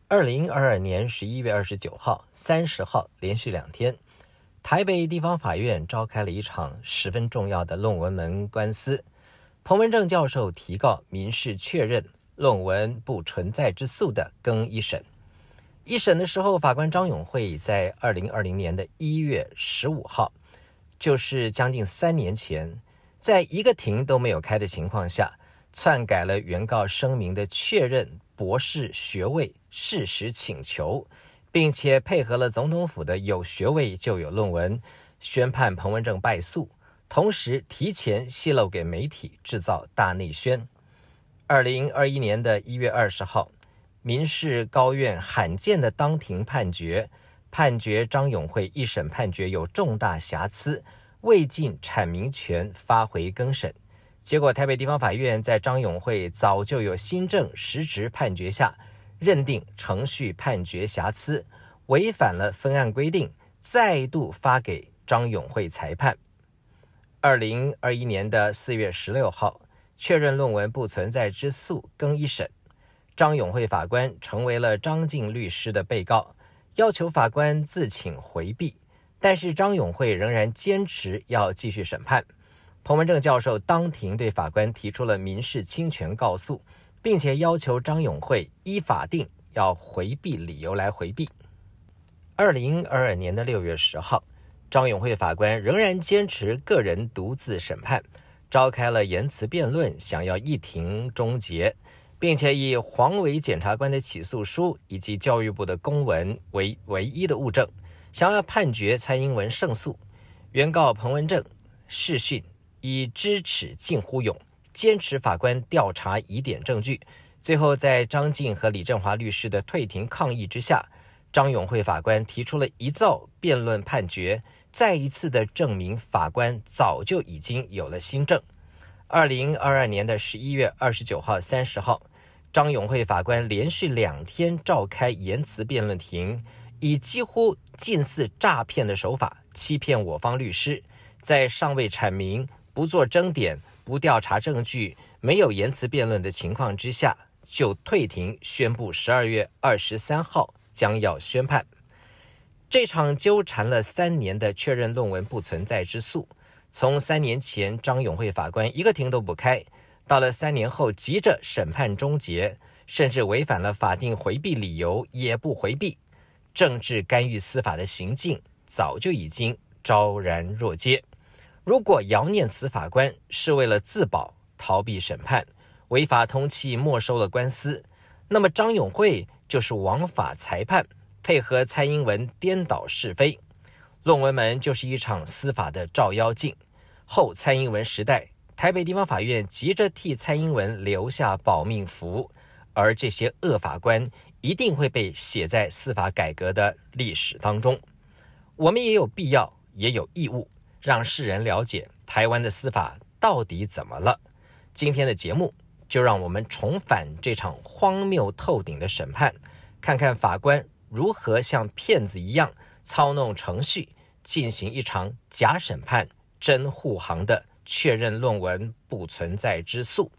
二零二二年十一月二十九号、三十号连续两天，台北地方法院召开了一场十分重要的论文门官司。彭文正教授提告民事确认论文不存在之诉的更一审。一审的时候，法官张永惠在二零二零年的一月十五号，就是将近三年前，在一个庭都没有开的情况下，篡改了原告声明的确认博士学位事实请求，并且配合了总统府的有学位就有论文，宣判彭文正败诉，同时提前泄露给媒体，制造大内宣。二零二一年的一月二十号，民事高院罕见的当庭判决，判决张永惠一审判决有重大瑕疵，未尽阐明权，发回更审。结果台北地方法院在张永惠早就有新证实质判决下，认定程序判决瑕疵，违反了分案规定，再度发给张永惠裁判。二零二一年的四月十六号，确认论文不存在之诉更一审，张永惠法官成为了张晋律师的被告，要求法官自请回避，但是张永惠仍然坚持要继续审判。彭文正教授当庭对法官提出了民事侵权告诉，并且要求张永惠依法定要回避理由来回避。二零二二年的六月十号，张永惠法官仍然坚持个人独自审判，召开了言辞辩论，想要一庭终结，并且以黄维检察官的起诉书以及教育部的公文为唯一的物证，想要判决蔡英文胜诉。原告彭文正视讯以支持近乎勇，坚持法官调查疑点证据。最后在张晋和李正华律师的退庭抗议之下，张永惠法官提出了一造辩论判决，再一次的证明法官早就已经有了新证。二零二二年的十一月二十九号、三十号，张永惠法官连续两天召开言辞辩论庭，以几乎近似诈骗的手法欺骗我方律师，在尚未阐明、不做争点、不调查证据、没有言辞辩论的情况之下，就退庭宣布十二月二十三号将要宣判。这场纠缠了三年的确认论文不存在之诉，从三年前张永惠法官一个庭都不开，到了三年后急着审判终结，甚至违反了法定回避理由也不回避，政治干预司法的行径早就已经昭然若揭。如果姚念慈法官是为了自保逃避审判，违法通缉没收了官司，那么张永惠就是枉法裁判，配合蔡英文颠倒是非。论文门就是一场司法的照妖镜。后蔡英文时代，台北地方法院急着替蔡英文留下保命符，而这些恶法官一定会被写在司法改革的历史当中。我们也有必要，也有义务让世人了解台湾的司法到底怎么了。今天的节目就让我们重返这场荒谬透顶的审判，看看法官如何像骗子一样操弄程序，进行一场假审判、真护航的确认论文不存在之诉。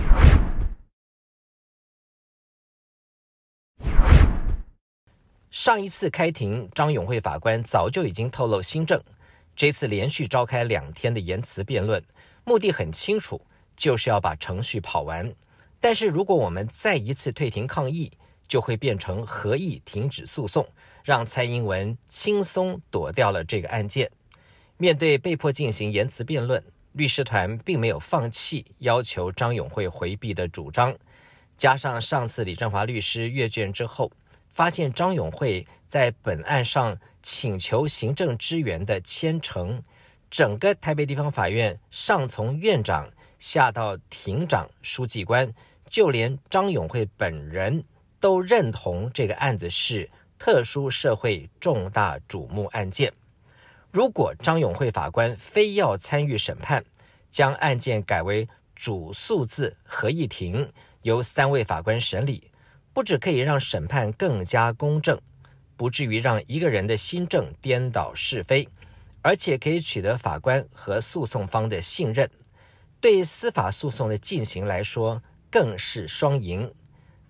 上一次开庭，张永惠法官早就已经透露新证，这次连续召开两天的言辞辩论，目的很清楚，就是要把程序跑完。但是如果我们再一次退庭抗议，就会变成合议停止诉讼，让蔡英文轻松躲掉了这个案件。面对被迫进行言辞辩论，律师团并没有放弃要求张永惠回避的主张，加上上次李正华律师阅卷之后，发现张永惠在本案上请求行政支援的虔诚，整个台北地方法院上从院长下到庭长、书记官，就连张永惠本人都认同这个案子是特殊社会重大瞩目案件。如果张永惠法官非要参与审判，将案件改为主诉字合议庭，由三位法官审理，不只可以让审判更加公正，不至于让一个人的新政颠倒是非，而且可以取得法官和诉讼方的信任。对司法诉讼的进行来说，更是双赢。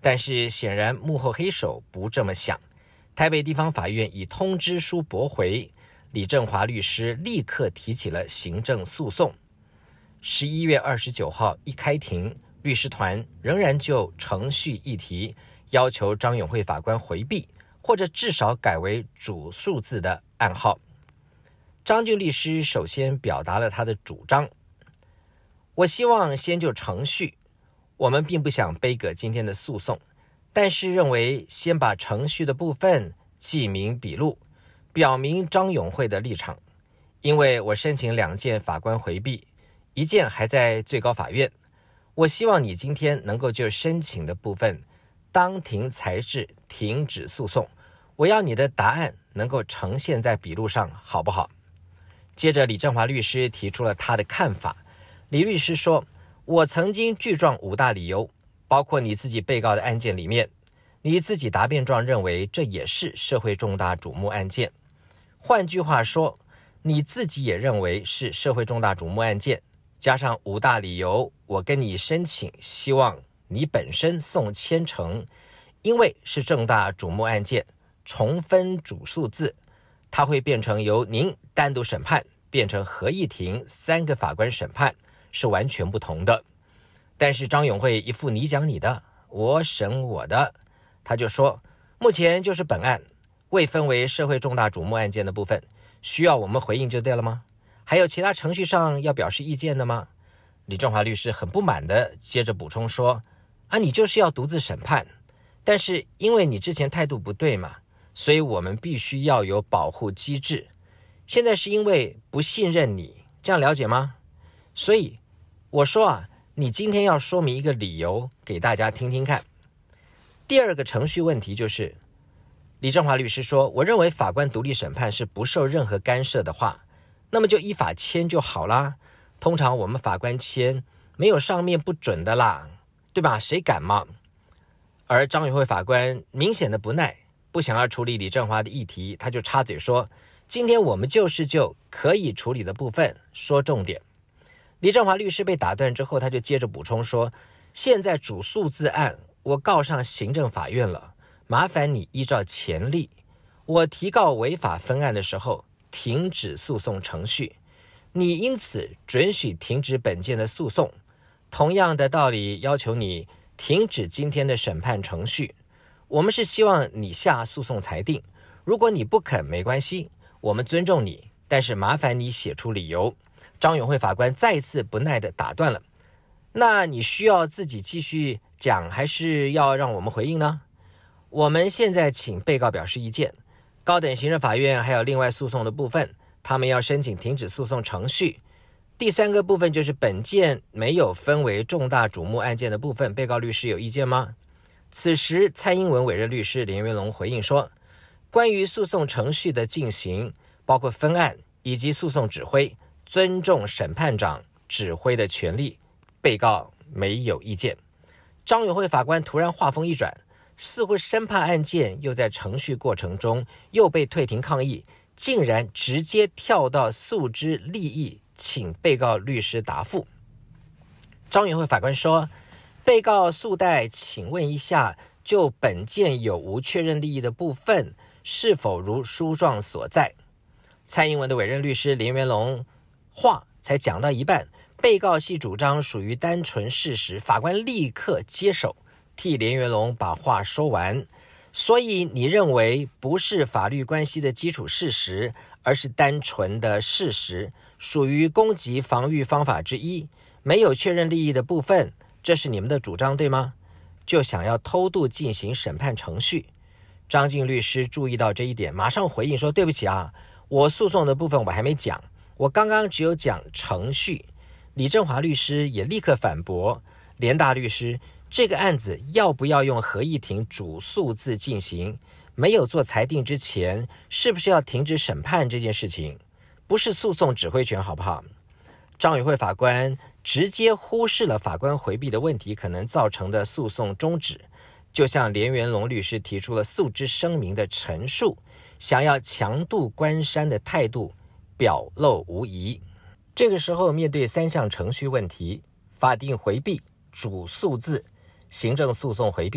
但是显然幕后黑手不这么想，台北地方法院以通知书驳回，李正华律师立刻提起了行政诉讼。十一月二十九号一开庭，律师团仍然就程序议题要求张永慧法官回避，或者至少改为主数字的案号。张俊律师首先表达了他的主张：我希望先就程序，我们并不想背革今天的诉讼，但是认为先把程序的部分记明笔录，表明张永慧的立场。因为我申请两件法官回避，一件还在最高法院，我希望你今天能够就申请的部分当庭裁示停止诉讼，我要你的答案能够呈现在笔录上，好不好？接着李正华律师提出了他的看法。李律师说，我曾经具状五大理由，包括你自己被告的案件里面，你自己答辩状认为这也是社会重大瞩目案件。换句话说，你自己也认为是社会重大瞩目案件，加上五大理由，我跟你申请，希望你本身送签呈，因为是重大瞩目案件，重分主诉字，它会变成由您单独审判，变成合议庭三个法官审判，是完全不同的。但是张永慧一副你讲你的，我审我的，他就说，目前就是本案未分为社会重大瞩目案件的部分，需要我们回应就对了吗？还有其他程序上要表示意见的吗？李正华律师很不满的接着补充说，啊，你就是要独自审判，但是因为你之前态度不对嘛，所以我们必须要有保护机制。现在是因为不信任你，这样了解吗？所以我说啊，你今天要说明一个理由给大家听听看。第二个程序问题就是，李正华律师说，我认为法官独立审判是不受任何干涉的话，那么就依法签就好啦。通常我们法官签没有上面不准的啦，对吧？谁敢嘛？而张永慧法官明显的不耐，不想要处理李正华的议题，他就插嘴说，今天我们就是就可以处理的部分说重点。李正华律师被打断之后，他就接着补充说，现在主诉字案我告上行政法院了，麻烦你依照前例，我提告违法分案的时候停止诉讼程序，你因此准许停止本件的诉讼。同样的道理，要求你停止今天的审判程序。我们是希望你下诉讼裁定，如果你不肯没关系，我们尊重你，但是麻烦你写出理由。张永慧法官再次不耐地打断了，那你需要自己继续讲，还是要让我们回应呢？我们现在请被告表示意见，高等行政法院还有另外诉讼的部分，他们要申请停止诉讼程序。第三个部分就是本件没有分为重大瞩目案件的部分，被告律师有意见吗？此时蔡英文委任律师连元龙回应说，关于诉讼程序的进行，包括分案以及诉讼指挥，尊重审判长指挥的权利，被告没有意见。张永慧法官突然话锋一转，似乎生怕案件又在程序过程中又被退庭抗议，竟然直接跳到诉之利益，请被告律师答复。张永慧法官说，被告诉代，请问一下，就本件有无确认利益的部分，是否如书状所在？蔡英文的委任律师连元龙话才讲到一半，被告系主张属于单纯事实，法官立刻接手，替连元龙把话说完。所以你认为不是法律关系的基础事实，而是单纯的事实，属于攻击防御方法之一，没有确认利益的部分，这是你们的主张对吗？就想要偷渡进行审判程序。张晋律师注意到这一点，马上回应说，对不起啊，我诉讼的部分我还没讲，我刚刚只有讲程序。李正华律师也立刻反驳，连大律师，这个案子要不要用合议庭主诉字进行，没有做裁定之前，是不是要停止审判这件事情，不是诉讼指挥权好不好？张永慧法官直接忽视了法官回避的问题可能造成的诉讼终止，就像连元龙律师提出了诉之声明的陈述，想要强渡关山的态度表露无遗。这个时候面对三项程序问题，法定回避、主诉字、行政诉讼回避，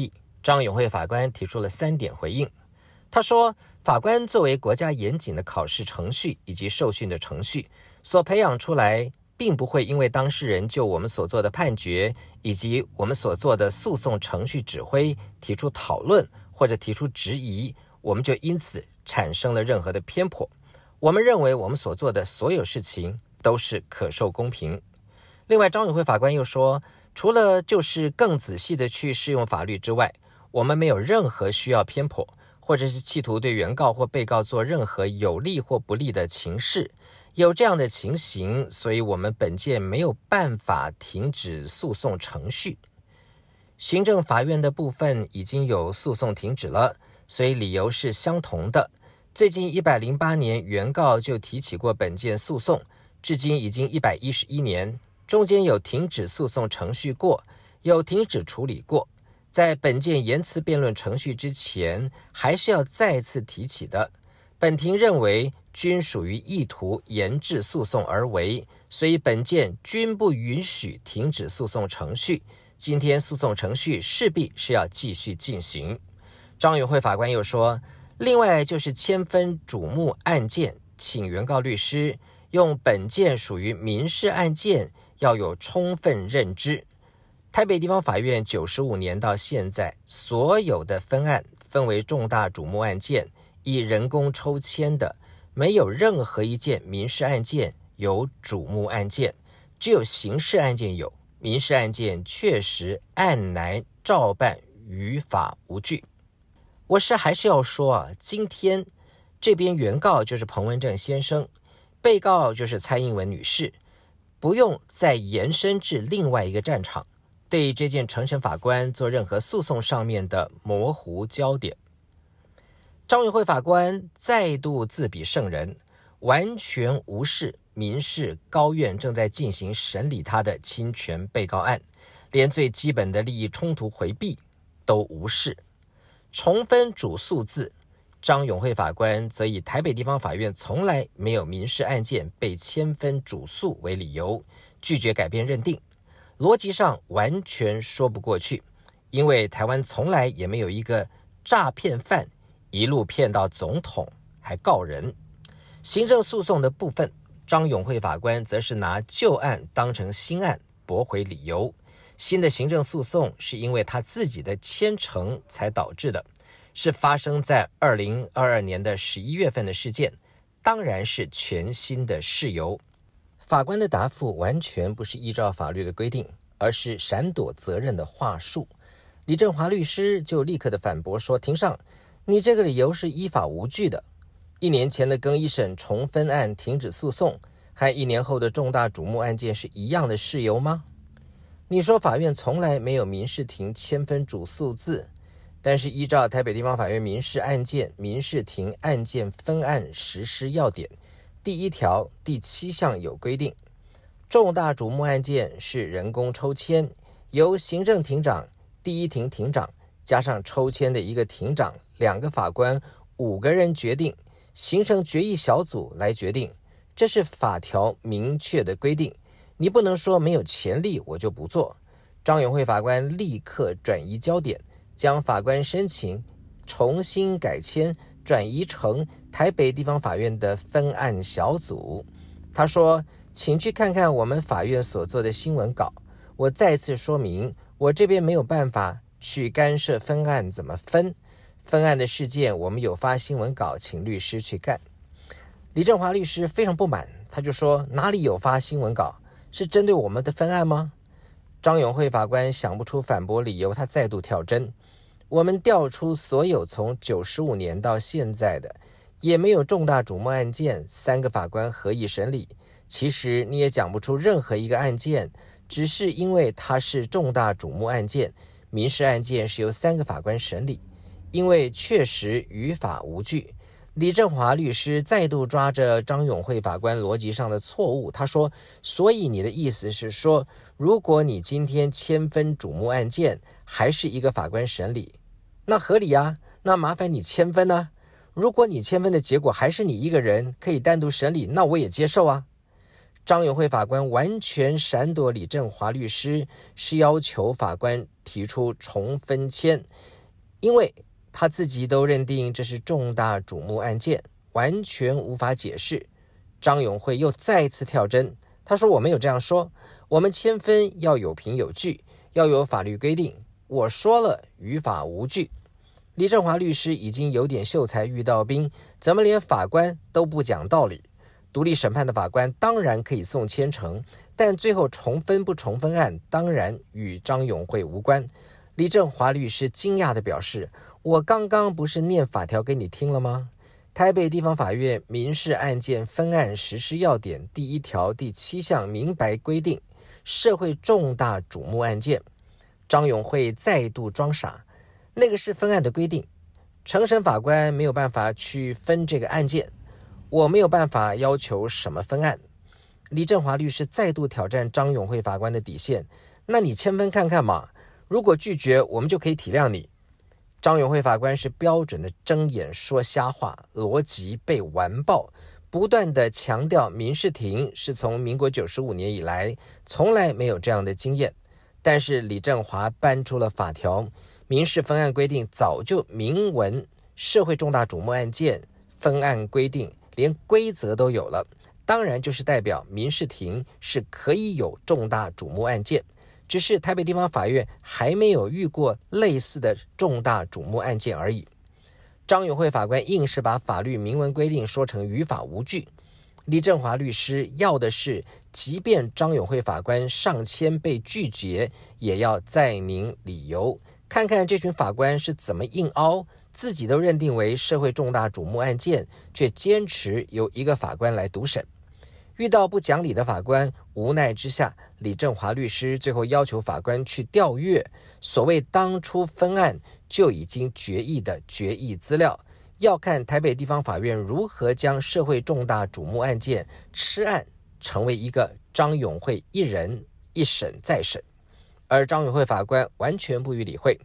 张永惠法官提出了三点回应。他说，法官作为国家严谨的考试程序以及受训的程序所培养出来，并不会因为当事人就我们所做的判决以及我们所做的诉讼程序指挥提出讨论或者提出质疑，我们就因此产生了任何的偏颇。我们认为我们所做的所有事情都是可受公平。另外，张永惠法官又说，除了就是更仔细的去适用法律之外，我们没有任何需要偏颇或者是企图对原告或被告做任何有利或不利的情事。有这样的情形，所以我们本件没有办法停止诉讼程序。行政法院的部分已经有诉讼停止了，所以理由是相同的。最近一百零八年原告就提起过本件诉讼，至今已经一百一十一年，中间有停止诉讼程序过，有停止处理过。在本件言辞辩论程序之前，还是要再次提起的。本庭认为均属于意图延滞诉讼而为，所以本件均不允许停止诉讼程序。今天诉讼程序势必是要继续进行。张永惠法官又说，另外就是千分瞩目案件，请原告律师用本件属于民事案件要有充分认知。台北地方法院九十五年到现在，所有的分案分为重大瞩目案件，以人工抽签的，没有任何一件民事案件有瞩目案件，只有刑事案件有。民事案件确实案乃照办，于法无据。我是还是要说啊，今天这边原告就是彭文正先生，被告就是蔡英文女士，不用再延伸至另外一个战场，对这件承审法官做任何诉讼上面的模糊焦点。张永惠法官再度自比圣人，完全无视民事高院正在进行审理他的侵权被告案，连最基本的利益冲突回避都无视。重分主诉字，张永惠法官则以台北地方法院从来没有民事案件被千分主诉为理由，拒绝改变认定。逻辑上完全说不过去，因为台湾从来也没有一个诈骗犯一路骗到总统还告人。行政诉讼的部分，张永惠法官则是拿旧案当成新案驳回理由。新的行政诉讼是因为他自己的牵成才导致的，是发生在二零二二年的十一月份的事件，当然是全新的事由。法官的答复完全不是依照法律的规定，而是闪躲责任的话术。李正华律师就立刻的反驳说，庭上，你这个理由是依法无据的。一年前的更一审重分案停止诉讼，和一年后的重大瞩目案件是一样的事由吗？你说法院从来没有民事庭千分主诉字，但是依照台北地方法院民事案件民事庭案件分案实施要点第一条第七项有规定，重大瞩目案件是人工抽签，由行政庭长、第一庭庭长加上抽签的一个庭长，两个法官，五个人决定，形成决议小组来决定，这是法条明确的规定。你不能说没有潜力我就不做。张永惠法官立刻转移焦点，将法官申请重新改签转移成台北地方法院的分案小组。他说，请去看看我们法院所做的新闻稿，我再次说明，我这边没有办法去干涉分案怎么分，分案的事件我们有发新闻稿，请律师去干。李正华律师非常不满，他就说，哪里有发新闻稿，是针对我们的分案吗？张永惠法官想不出反驳理由，他再度跳针。我们调出所有从九十五年到现在的，也没有重大瞩目案件，三个法官合议审理。其实你也讲不出任何一个案件，只是因为它是重大瞩目案件，民事案件是由三个法官审理，因为确实于法无据。李正华律师再度抓着张永惠法官逻辑上的错误，他说，所以你的意思是说，如果你今天千分瞩目案件还是一个法官审理，那合理啊，那麻烦你千分啊。如果你千分的结果还是你一个人可以单独审理，那我也接受啊。张永惠法官完全闪躲李正华律师，是要求法官提出重分签， 因为他自己都认定这是重大瞩目案件，完全无法解释。张永惠又再次跳针，他说我没有这样说，我们签分要有凭有据，要有法律规定，我说了于法无据。李正华律师已经有点秀才遇到兵，怎么连法官都不讲道理？独立审判的法官当然可以送千成，但最后重分不重分案当然与张永惠无关。李正华律师惊讶地表示，我刚刚不是念法条给你听了吗？台北地方法院民事案件分案实施要点第一条第七项明白规定，社会重大瞩目案件。张永惠再度装傻，那个是分案的规定，承审法官没有办法去分这个案件，我没有办法要求什么分案。李正华律师再度挑战张永惠法官的底线，那你签分看看嘛，如果拒绝我们就可以体谅你。张永惠法官是标准的睁眼说瞎话，逻辑被完爆，不断的强调民事庭是从民国九十五年以来从来没有这样的经验。但是李正华搬出了法条，民事分案规定早就明文，社会重大瞩目案件分案规定连规则都有了，当然就是代表民事庭是可以有重大瞩目案件，只是台北地方法院还没有遇过类似的重大瞩目案件而已。张永惠法官硬是把法律明文规定说成于法无据。李正华律师要的是，即便张永惠法官上签被拒绝，也要再明理由，看看这群法官是怎么硬凹，自己都认定为社会重大瞩目案件，却坚持由一个法官来独审。遇到不讲理的法官，无奈之下，李正华律师最后要求法官去调阅所谓当初分案就已经决议的决议资料，要看台北地方法院如何将社会重大瞩目案件吃案成为一个张永惠一人一审再审，而张永惠法官完全不予理会。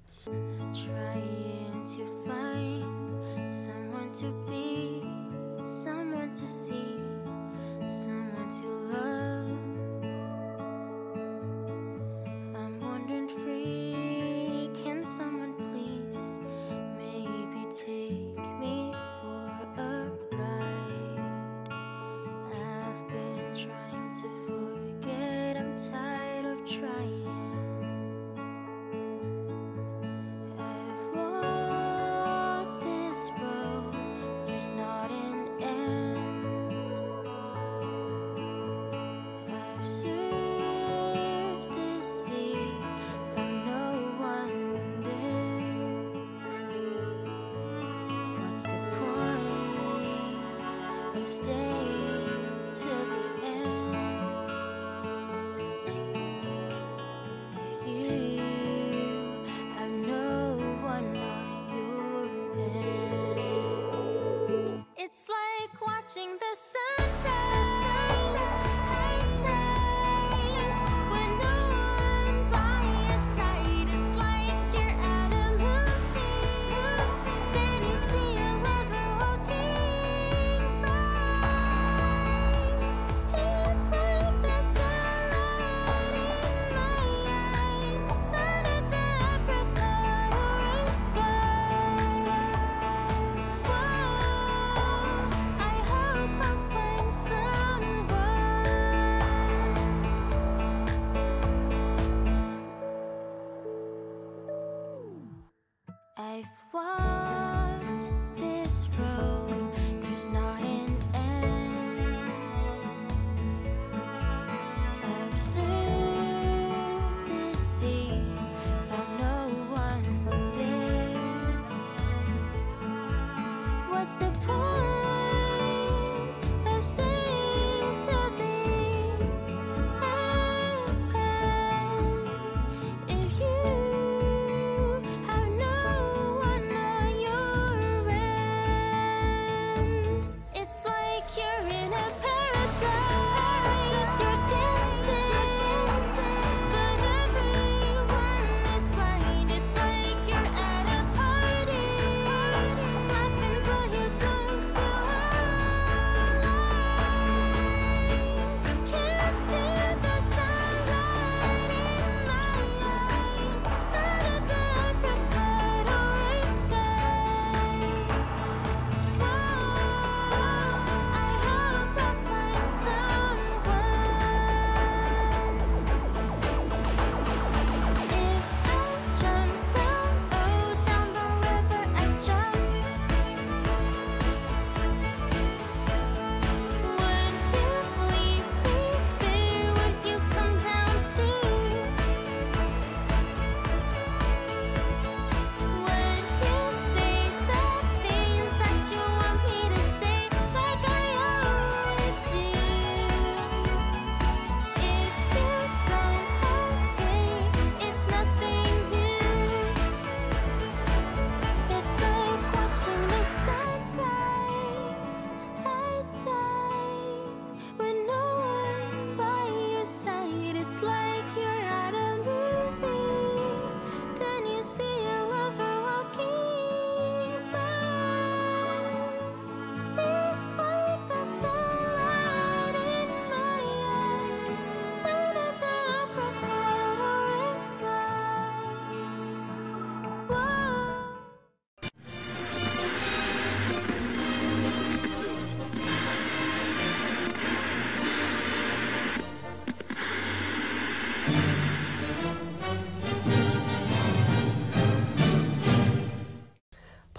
Feel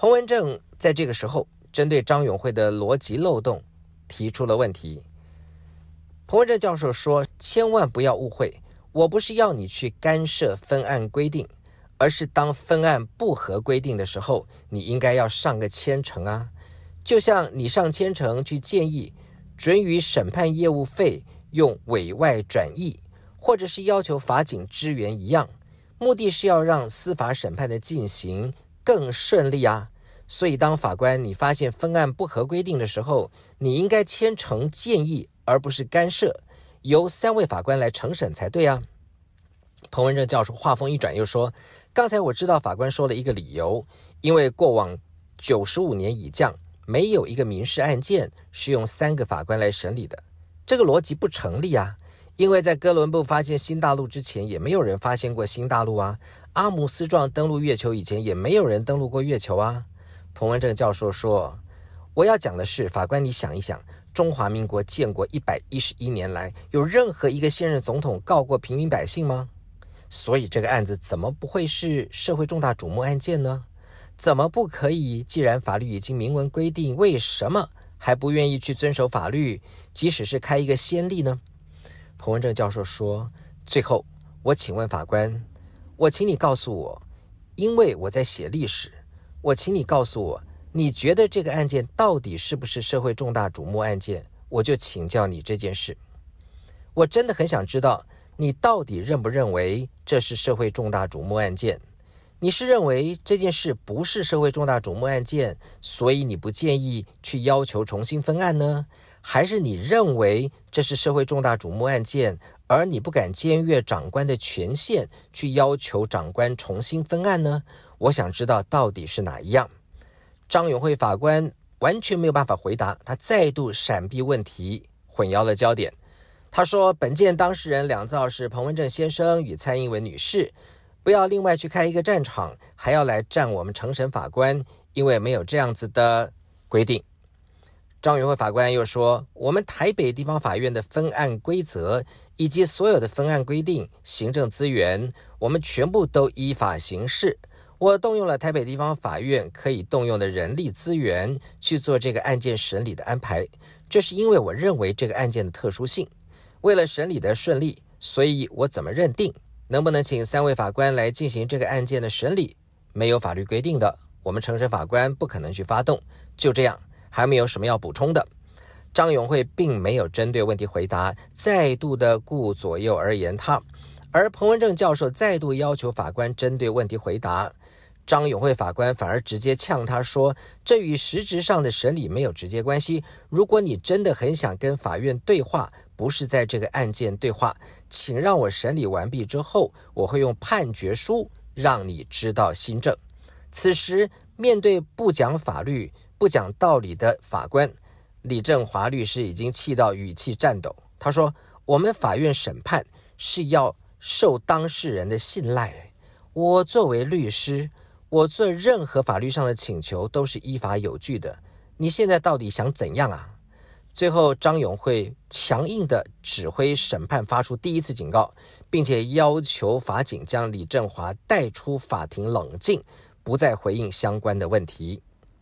彭文正在这个时候针对张永会的逻辑漏洞提出了问题。彭文正教授说，千万不要误会，我不是要你去干涉分案规定，而是当分案不合规定的时候，你应该要上个千层啊。就像你上千层去建议准予审判业务费用委外转移，或者是要求法警支援一样，目的是要让司法审判的进行更顺利啊。所以当法官你发现分案不合规定的时候，你应该签呈建议，而不是干涉，由三位法官来承审才对啊。彭文正教授话锋一转又说，刚才我知道法官说了一个理由，因为过往九十五年以降，没有一个民事案件是用三个法官来审理的，这个逻辑不成立啊。因为在哥伦布发现新大陆之前，也没有人发现过新大陆啊。阿姆斯壮登陆月球以前，也没有人登陆过月球啊。彭文正教授说，我要讲的是，法官你想一想，中华民国建国一百一十一年来，有任何一个现任总统告过平民百姓吗？所以这个案子怎么不会是社会重大瞩目案件呢？怎么不可以？既然法律已经明文规定，为什么还不愿意去遵守法律，即使是开一个先例呢？彭文正教授说，最后我请问法官，我请你告诉我，因为我在写历史，我请你告诉我，你觉得这个案件到底是不是社会重大瞩目案件？我就请教你这件事。我真的很想知道，你到底认不认为这是社会重大瞩目案件？你是认为这件事不是社会重大瞩目案件，所以你不建议去要求重新分案呢？还是你认为这是社会重大瞩目案件，而你不敢僭越长官的权限去要求长官重新分案呢？我想知道到底是哪一样。张永会法官完全没有办法回答，他再度闪避问题，混淆了焦点。他说，本件当事人两造是彭文正先生与蔡英文女士，不要另外去开一个战场，还要来战我们承审法官，因为没有这样子的规定。张永会法官又说，我们台北地方法院的分案规则以及所有的分案规定、行政资源，我们全部都依法行事。我动用了台北地方法院可以动用的人力资源去做这个案件审理的安排，这是因为我认为这个案件的特殊性。为了审理的顺利，所以我怎么认定，能不能请三位法官来进行这个案件的审理，没有法律规定的，我们承审法官不可能去发动。就这样，还没有什么要补充的。张永会并没有针对问题回答，再度的顾左右而言他，而彭文正教授再度要求法官针对问题回答。张永会法官反而直接呛他说，这与实质上的审理没有直接关系，如果你真的很想跟法院对话，不是在这个案件对话，请让我审理完毕之后，我会用判决书让你知道新政。此时面对不讲法律不讲道理的法官，李正华律师已经气到语气颤抖。他说，我们法院审判是要受当事人的信赖，我作为律师，我做任何法律上的请求都是依法有据的，你现在到底想怎样啊？最后张永会强硬的指挥审判发出第一次警告，并且要求法警将李正华带出法庭冷静，不再回应相关的问题。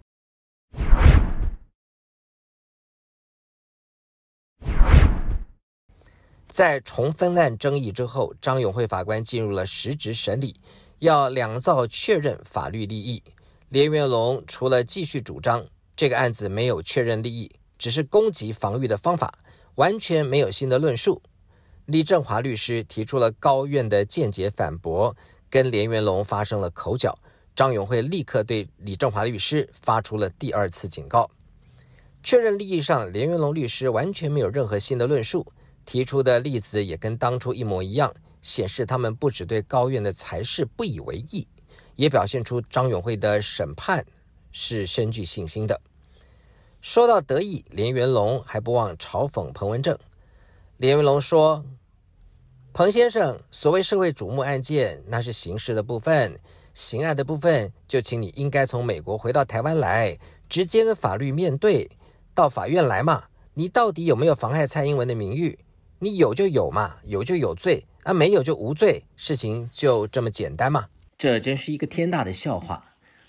在重分案争议之后，张永会法官进入了实质审理，要两造确认法律利益。连元龙除了继续主张这个案子没有确认利益，只是攻击防御的方法，完全没有新的论述。李正华律师提出了高院的见解反驳，跟连元龙发生了口角。张永会立刻对李正华律师发出了第二次警告。确认利益上，连元龙律师完全没有任何新的论述，提出的例子也跟当初一模一样，显示他们不只对高院的裁示不以为意，也表现出张永会的审判是深具信心的。说到得意，连元龙还不忘嘲讽彭文正。连元龙说，彭先生，所谓社会瞩目案件，那是刑事的部分，刑案的部分就请你应该从美国回到台湾来，直接跟法律面对，到法院来嘛。你到底有没有妨害蔡英文的名誉？你有就有嘛，有就有罪啊，没有就无罪，事情就这么简单嘛。这真是一个天大的笑话。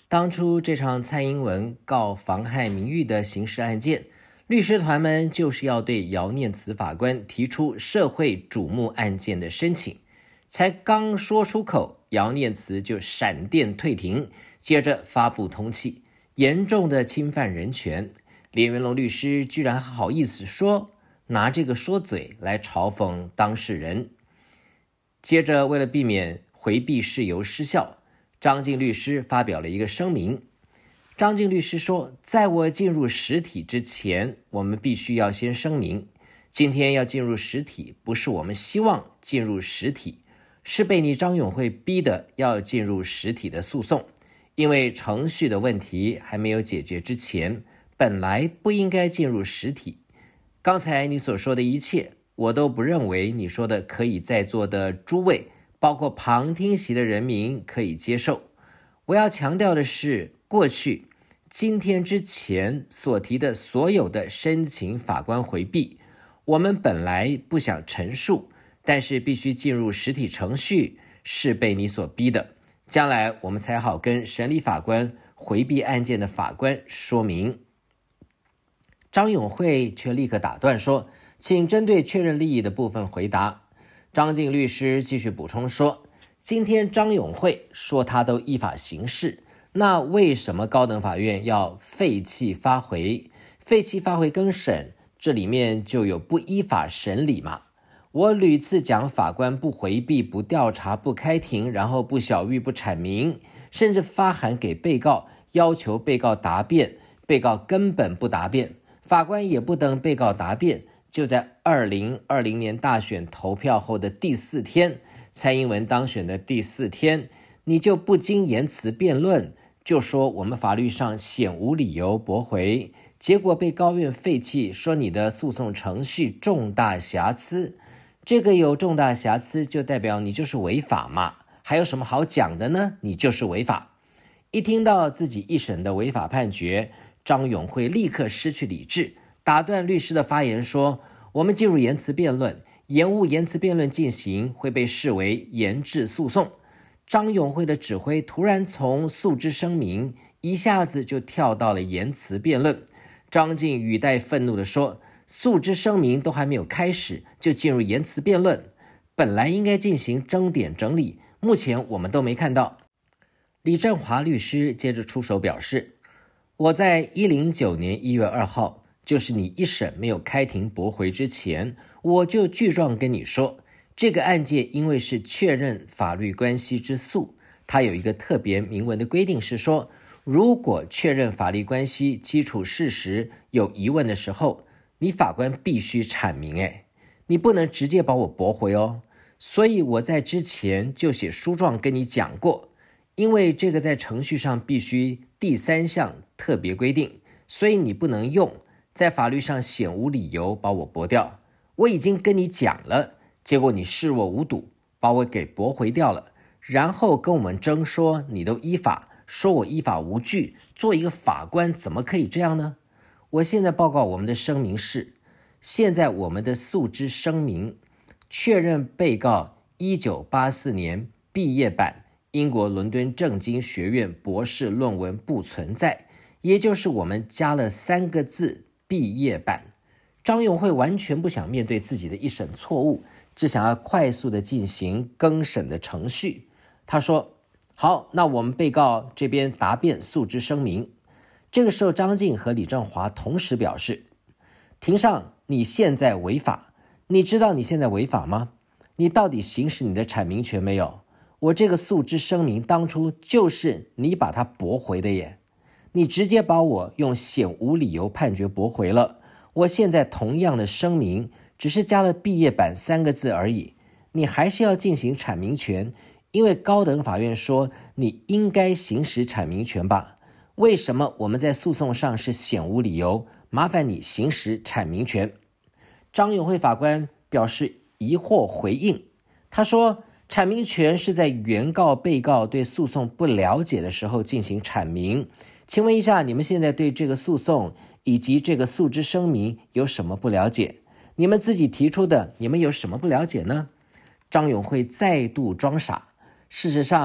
当初这场蔡英文告妨害名誉的刑事案件，律师团们就是要对姚念慈法官提出社会瞩目案件的申请，才刚说出口，姚念慈就闪电退庭，接着发布通缉，严重的侵犯人权。连元龙律师居然好意思说，拿这个说嘴来嘲讽当事人。接着为了避免回避事由失效，张晋律师发表了一个声明。张晋律师说，在我进入实体之前，我们必须要先声明，今天要进入实体，不是我们希望进入实体，是被你张永慧逼的要进入实体的诉讼，因为程序的问题还没有解决之前，本来不应该进入实体。刚才你所说的一切，我都不认为你说的可以在座的诸位，包括旁听席的人民可以接受。我要强调的是，过去、今天之前所提的所有的申请法官回避，我们本来不想陈述，但是必须进入实体程序，是被你所逼的。将来我们才好跟审理法官回避案件的法官说明。张永慧却立刻打断说，请针对确认利益的部分回答。张晋律师继续补充说，今天张永慧说他都依法行事，那为什么高等法院要废弃发回？废弃发回更审，这里面就有不依法审理嘛？我屡次讲法官不回避、不调查、不开庭，然后不晓谕、不阐明，甚至发函给被告，要求被告答辩，被告根本不答辩，法官也不等被告答辩，就在二零二零年大选投票后的第四天，蔡英文当选的第四天，你就不经言辞辩论，就说我们法律上显无理由驳回，结果被高院废弃，说你的诉讼程序重大瑕疵。这个有重大瑕疵就代表你就是违法嘛，还有什么好讲的呢？你就是违法。一听到自己一审的违法判决，张永慧立刻失去理智，打断律师的发言说，我们进入言辞辩论，延误言辞辩论进行会被视为延滞诉讼。张永慧的指挥突然从诉之声明一下子就跳到了言辞辩论。张晋语带愤怒地说，诉之声明都还没有开始就进入言辞辩论，本来应该进行争点整理，目前我们都没看到。李正华律师接着出手表示，我在一零九年一月二号，就是你一审没有开庭驳回之前，我就具状跟你说，这个案件因为是确认法律关系之诉，它有一个特别明文的规定是说，如果确认法律关系基础事实有疑问的时候，你法官必须阐明，哎，你不能直接把我驳回哦。所以我在之前就写书状跟你讲过，因为这个在程序上必须第三项特别规定，所以你不能用在法律上显无理由把我驳掉。我已经跟你讲了，结果你视若无睹，把我给驳回掉了，然后跟我们争说你都依法，说我依法无据，做一个法官怎么可以这样呢？我现在报告我们的声明是，现在我们的诉之声明确认被告一九八四年毕业版英国伦敦政经学院博士论文不存在，也就是我们加了三个字毕业版。张永慧完全不想面对自己的一审错误，只想要快速的进行更审的程序。他说，好，那我们被告这边答辩诉之声明。这个时候张晋和李正华同时表示，庭上你现在违法，你知道你现在违法吗？你到底行使你的阐明权没有？我这个诉之声明当初就是你把它驳回的耶，你直接把我用显无理由判决驳回了。我现在同样的声明只是加了毕业版三个字而已，你还是要进行阐明权，因为高等法院说你应该行使阐明权吧？为什么我们在诉讼上是显无理由？麻烦你行使阐明权。张永慧法官表示疑惑回应，他说，阐明权是在原告被告对诉讼不了解的时候进行阐明。请问一下，你们现在对这个诉讼以及这个诉之声明有什么不了解？你们自己提出的，你们有什么不了解呢？张永慧再度装傻。事实上，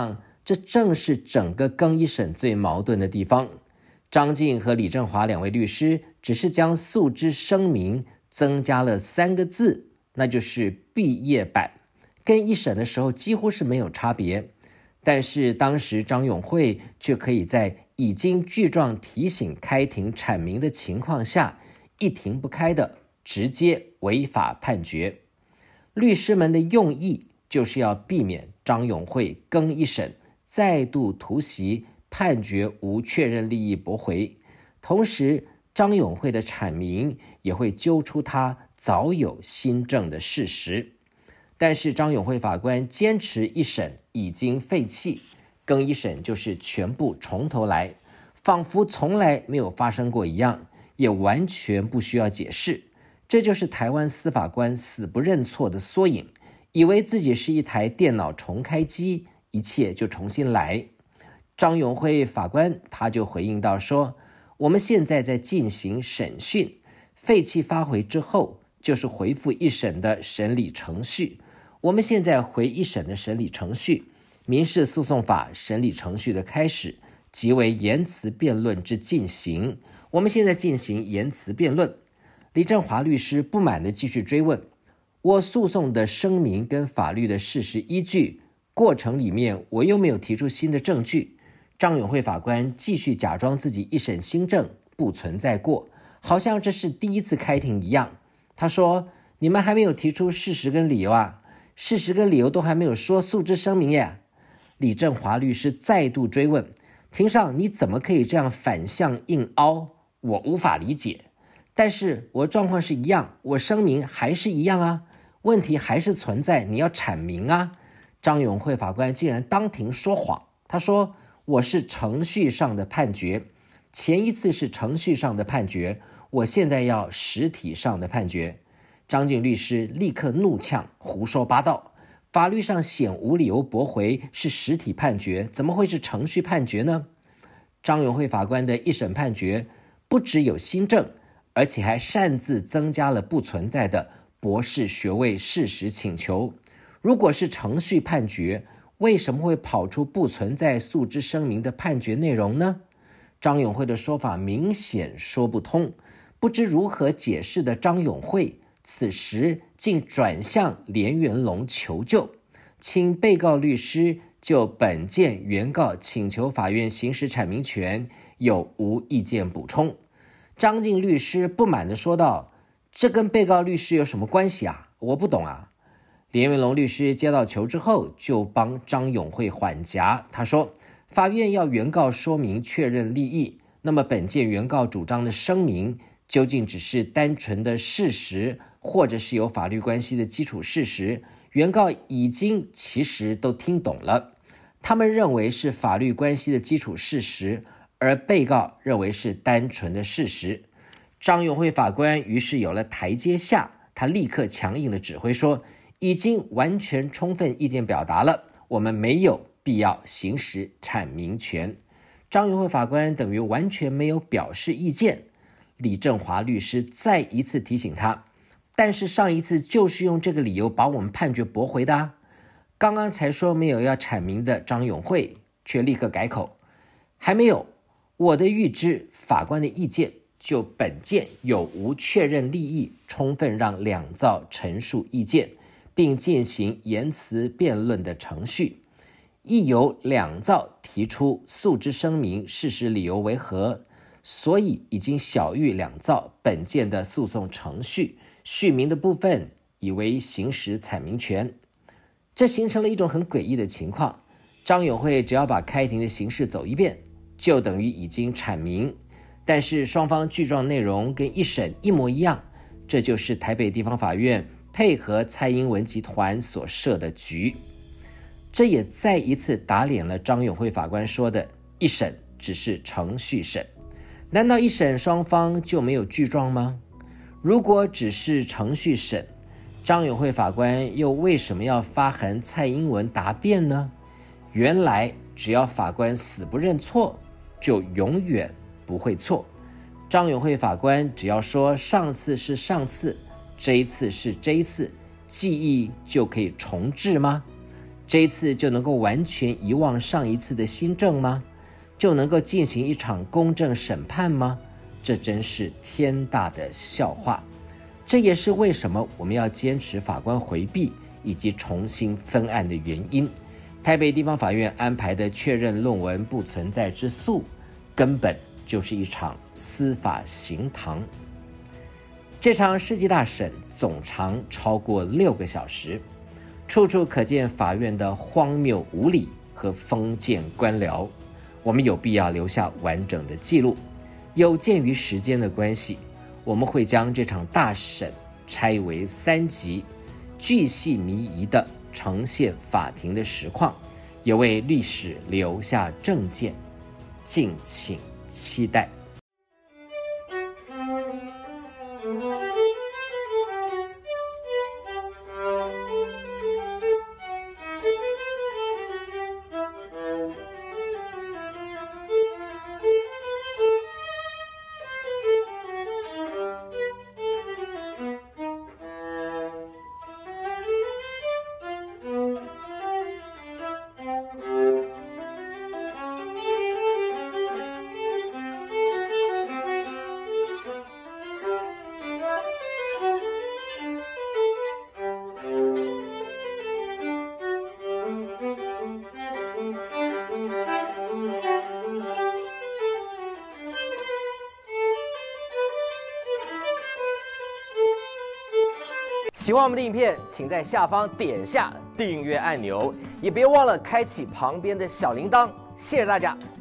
这正是整个更一审最矛盾的地方。张晋和李正华两位律师只是将诉之声明增加了三个字，那就是毕业版，跟一审的时候几乎是没有差别。但是当时张永惠却可以在已经具状提醒开庭阐明的情况下，一庭不开的直接违法判决。律师们的用意就是要避免张永惠更一审再度突袭判决无确认利益驳回，同时张永惠的阐明也会揪出他早有新证的事实。但是张永惠法官坚持一审已经废弃，更一审就是全部从头来，仿佛从来没有发生过一样，也完全不需要解释。这就是台湾司法官死不认错的缩影，以为自己是一台电脑重开机，一切就重新来。张永惠法官他就回应到说，我们现在在进行审讯，废弃发回之后就是回复一审的审理程序。我们现在回一审的审理程序，民事诉讼法审理程序的开始即为言辞辩论之进行，我们现在进行言辞辩论。李正华律师不满地继续追问，我诉讼的声明跟法律的事实依据过程里面我又没有提出新的证据。张永惠法官继续假装自己一审新证不存在过，好像这是第一次开庭一样。他说，你们还没有提出事实跟理由啊，事实跟理由都还没有说，诉之声明耶。李正华律师再度追问，庭上你怎么可以这样反向硬凹，我无法理解。但是我状况是一样，我声明还是一样啊，问题还是存在，你要阐明啊。张永惠法官竟然当庭说谎，他说，我是程序上的判决，前一次是程序上的判决，我现在要实体上的判决。张晋律师立刻怒呛，胡说八道，法律上显无理由驳回是实体判决，怎么会是程序判决呢？张永惠法官的一审判决不只有新证，而且还擅自增加了不存在的博士学位事实请求。如果是程序判决，为什么会跑出不存在诉之声明的判决内容呢？张永惠的说法明显说不通，不知如何解释的张永惠此时竟转向连元龙求救，请被告律师就本件原告请求法院行使阐明权有无意见补充。张晋律师不满地说道，这跟被告律师有什么关系啊？我不懂啊。连元龙律师接到球之后就帮张永惠缓颊，他说，法院要原告说明确认利益，那么本件原告主张的声明究竟只是单纯的事实，或者是有法律关系的基础事实，原告已经其实都听懂了，他们认为是法律关系的基础事实，而被告认为是单纯的事实。张永惠法官于是有了台阶下，他立刻强硬的指挥说，已经完全充分意见表达了，我们没有必要行使阐明权。张永惠法官等于完全没有表示意见。李正华律师再一次提醒他，但是上一次就是用这个理由把我们判决驳回的啊。刚刚才说没有要阐明的张永惠却立刻改口，还没有，我的预知法官的意见就本件有无确认利益，充分让两造陈述意见，并进行言辞辩论的程序，亦由两造提出诉之声明事实理由为何，所以已经小于两造本件的诉讼程序，续明的部分以为行使阐明权。这形成了一种很诡异的情况，张永惠只要把开庭的形式走一遍，就等于已经阐明，但是双方具状内容跟一审一模一样，这就是台北地方法院配合蔡英文集团所设的局。这也再一次打脸了张永惠法官说的一审只是程序审。难道一审双方就没有具状吗？如果只是程序审，张永惠法官又为什么要发函蔡英文答辩呢？原来只要法官死不认错，就永远不会错。张永惠法官只要说上次是上次，这一次是这一次，记忆就可以重置吗？ 这一次就能够完全遗忘上一次的新政吗？就能够进行一场公正审判吗？这真是天大的笑话。这也是为什么我们要坚持法官回避以及重新分案的原因。台北地方法院安排的确认论文不存在之诉，根本就是一场司法刑堂。这场世纪大审总长超过六个小时，处处可见法院的荒谬无理和封建官僚。我们有必要留下完整的记录。有鉴于时间的关系，我们会将这场大审拆为三集，巨细靡遗地呈现法庭的实况，也为历史留下证件，敬请期待。 喜欢我们的影片，请在下方点下订阅按钮，也别忘了开启旁边的小铃铛。谢谢大家。